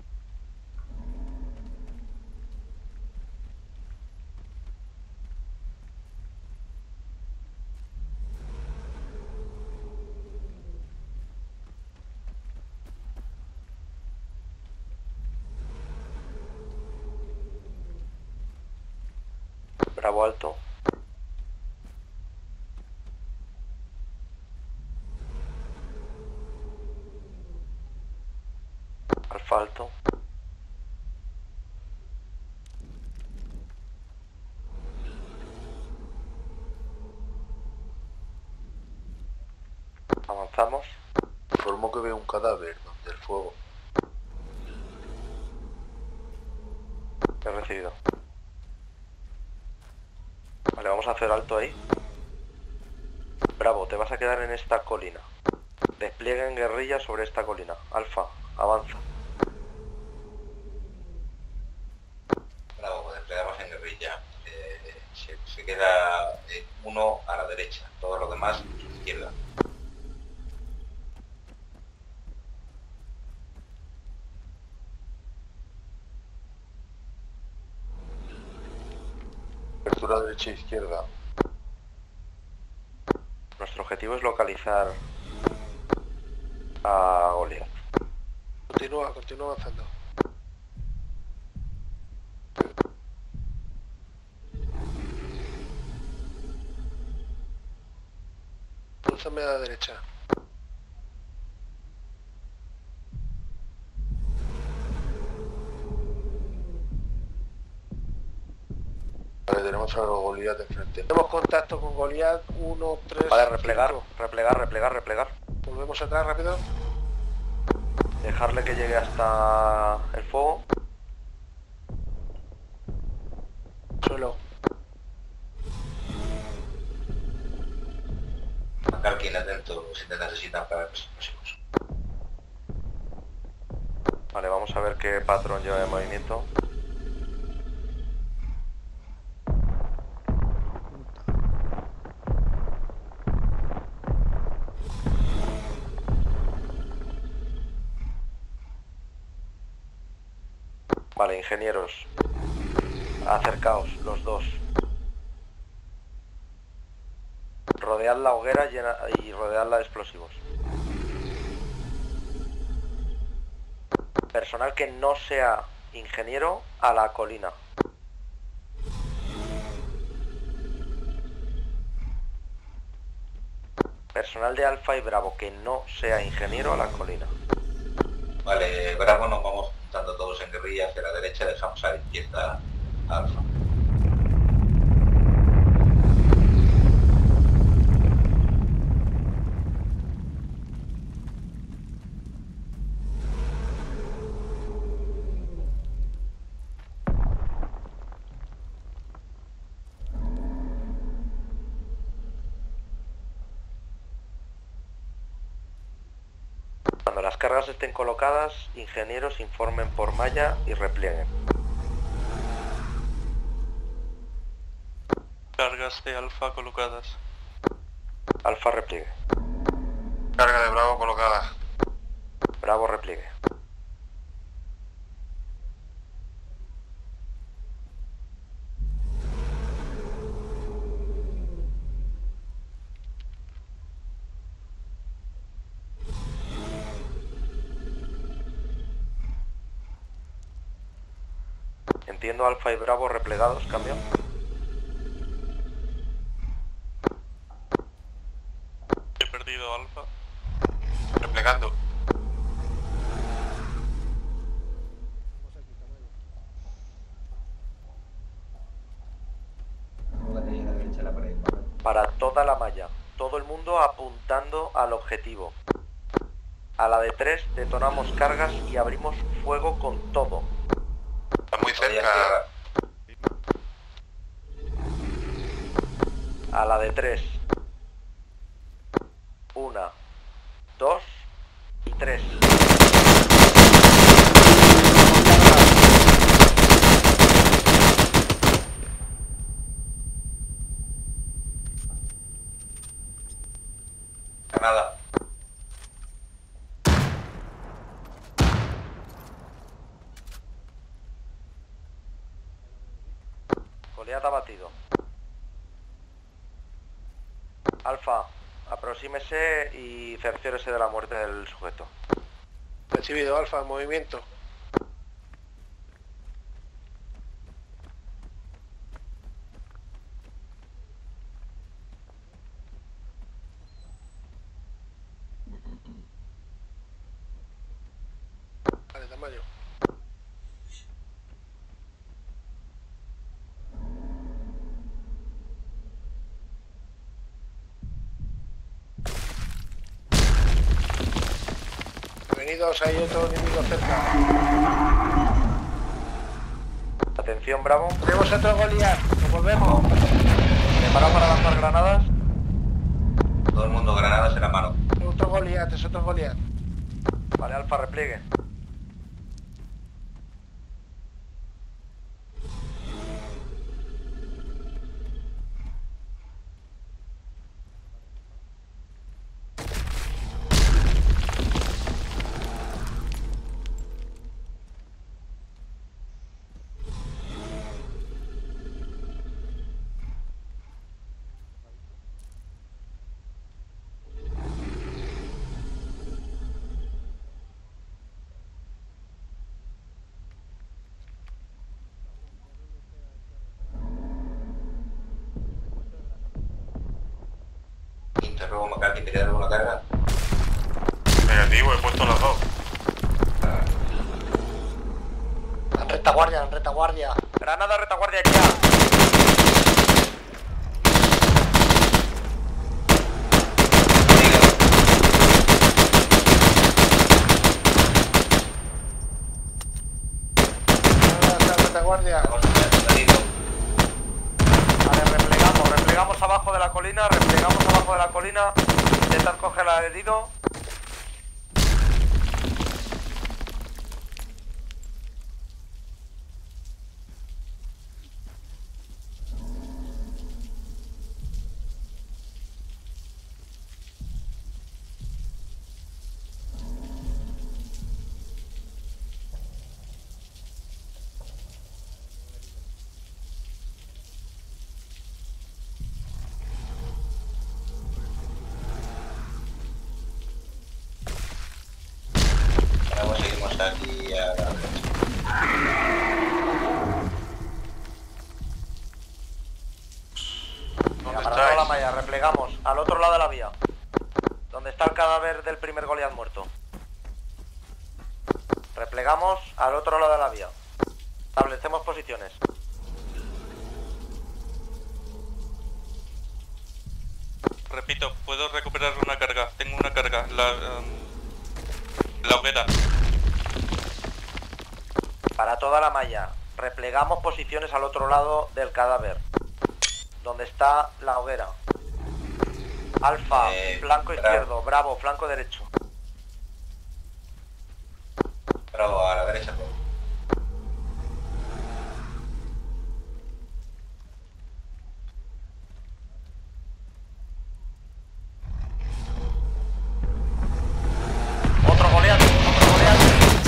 Bravo alto. Alfa alto. Avanzamos. Informo que veo un cadáver donde el fuego. He recibido. Vale, vamos a hacer alto ahí. Bravo, te vas a quedar en esta colina. Desplieguen guerrilla sobre esta colina. Alfa, avanza. Bravo, pues desplegamos en guerrilla. Se queda uno a la derecha, todos los demás a la izquierda. Apertura derecha e izquierda. Nuestro objetivo es localizar a Goliath. Continúa avanzando. Lánzame a la derecha. Vale, tenemos a Goliath enfrente. Tenemos contacto con Goliath. 1, 3. Vale, replegar, 5. replegar. Volvemos atrás rápido. Dejarle que llegue hasta el fuego. Suelo. Calquín atento si te necesitan para los próximos. Vale, vamos a ver qué patrón lleva de movimiento. Vale, ingenieros. Acercaos, los dos. Rodead la hoguera y rodeadla de explosivos. Personal que no sea ingeniero a la colina. Personal de Alfa y Bravo que no sea ingeniero a la colina. Vale, Bravo, nos vamos juntando todos en guerrilla hacia la derecha, dejamos a la izquierda a Alfa. Cuando las cargas estén colocadas, ingenieros informen por malla y replieguen. Cargas de Alfa colocadas. Alfa repliegue. Carga de Bravo colocada. Bravo repliegue. Entiendo Alfa y Bravo replegados, cambio. He perdido Alfa. Replegando. Para toda la malla, todo el mundo apuntando al objetivo. A la de 3 detonamos cargas y abrimos fuego con todo. Está muy cerca. A la de 3. 1, 2 y 3. Granada. Goliath abatido. Alfa, aproxímese y cerciórese de la muerte del sujeto. Recibido, Alfa, en movimiento. Vale, tamaño. Venidos, hay otro enemigo cerca. Atención, Bravo. Tenemos otro Goliath, nos volvemos. ¿Preparado para lanzar granadas? Todo el mundo granadas en la mano. Otro Goliath, es otro Goliath. Vale, Alfa, repliegue. Interrogo McCarthy, ¿te queda alguna carga? Negativo, he puesto las dos. En retaguardia, en retaguardia. Granada, retaguardia ya. Retaguardia. Vale, replegamos abajo de la colina, intentar coger al herido. Ahora seguimos aquí a la derecha. Para toda la malla, replegamos al otro lado de la vía. Donde está el cadáver del primer Goliath muerto. Replegamos al otro lado de la vía. Establecemos posiciones. Repito, puedo recuperar una carga. Tengo una carga. La hoguera. Para toda la malla, replegamos posiciones al otro lado del cadáver. Donde está la hoguera. Alfa, flanco izquierdo. Bravo, flanco derecho. Bravo, a la derecha. Otro Goliath, otro Goliath.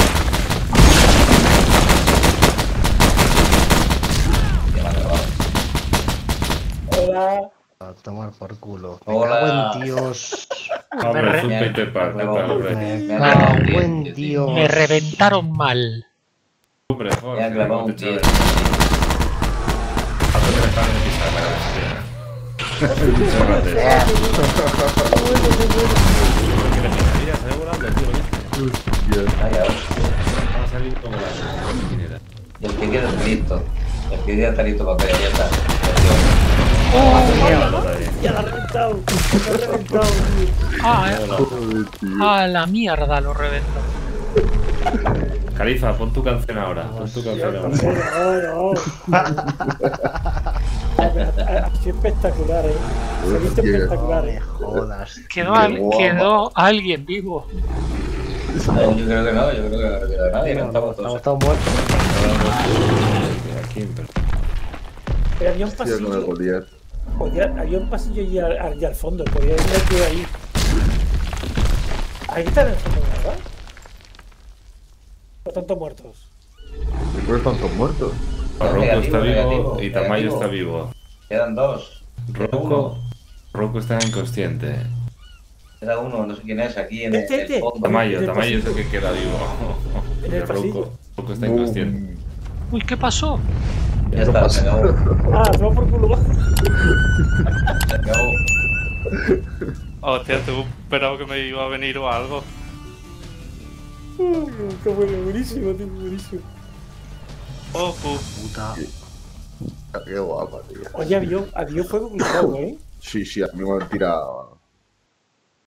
Hola. A tomar por culo. Me Hola. cago en Dios. Hombre, fue un Peter Pan, ¿qué tal, hombre? Me cago en Dios. Me reventaron mal. Hombre, joder, Me ha clavado un te pie. echaba de- dejar de pisar la cabeza. Muchas gracias. Que me tiraría, sale volando, tío. Vaya, Va a salir como la cocinera. y el que queda listo. El que queda está listo para pegar, ya está. Ya la ha reventado. La ha reventado. Ah, la mierda lo reventó. Califa, pon tu canción ahora. Pon tu canción ahora. Ha sido espectacular, Se ha visto espectacular, Jodas. Quedó alguien vivo. No, yo creo que no, yo creo que nadie, no estamos todos. Estamos todos muertos. Aquí, Pero había un pasillo. Había un pasillo allá al fondo. Podía ir aquí ahí. Ahí están en el fondo, ¿verdad? No tanto muertos. ¿Después tantos muertos? Rocco está Negativo, vivo negativo, y Tamayo negativo. está vivo. Quedan dos. Queda uno. Rocco está inconsciente. Queda uno, no sé quién es, aquí en el fondo. Tamayo es el que queda vivo. En el pasillo. Rocco está inconsciente. Uy, ¿qué pasó? Ya está, se acabó. Ah, se va por culo. Se acabó. Hostia, te esperaba que me iba a venir o algo. Qué bueno, buenísimo, tío, buenísimo. Oh, Puta. Qué guapa, tío. Oye, había fuego cruzado, ¿eh? Sí, sí, a mí me han tirado.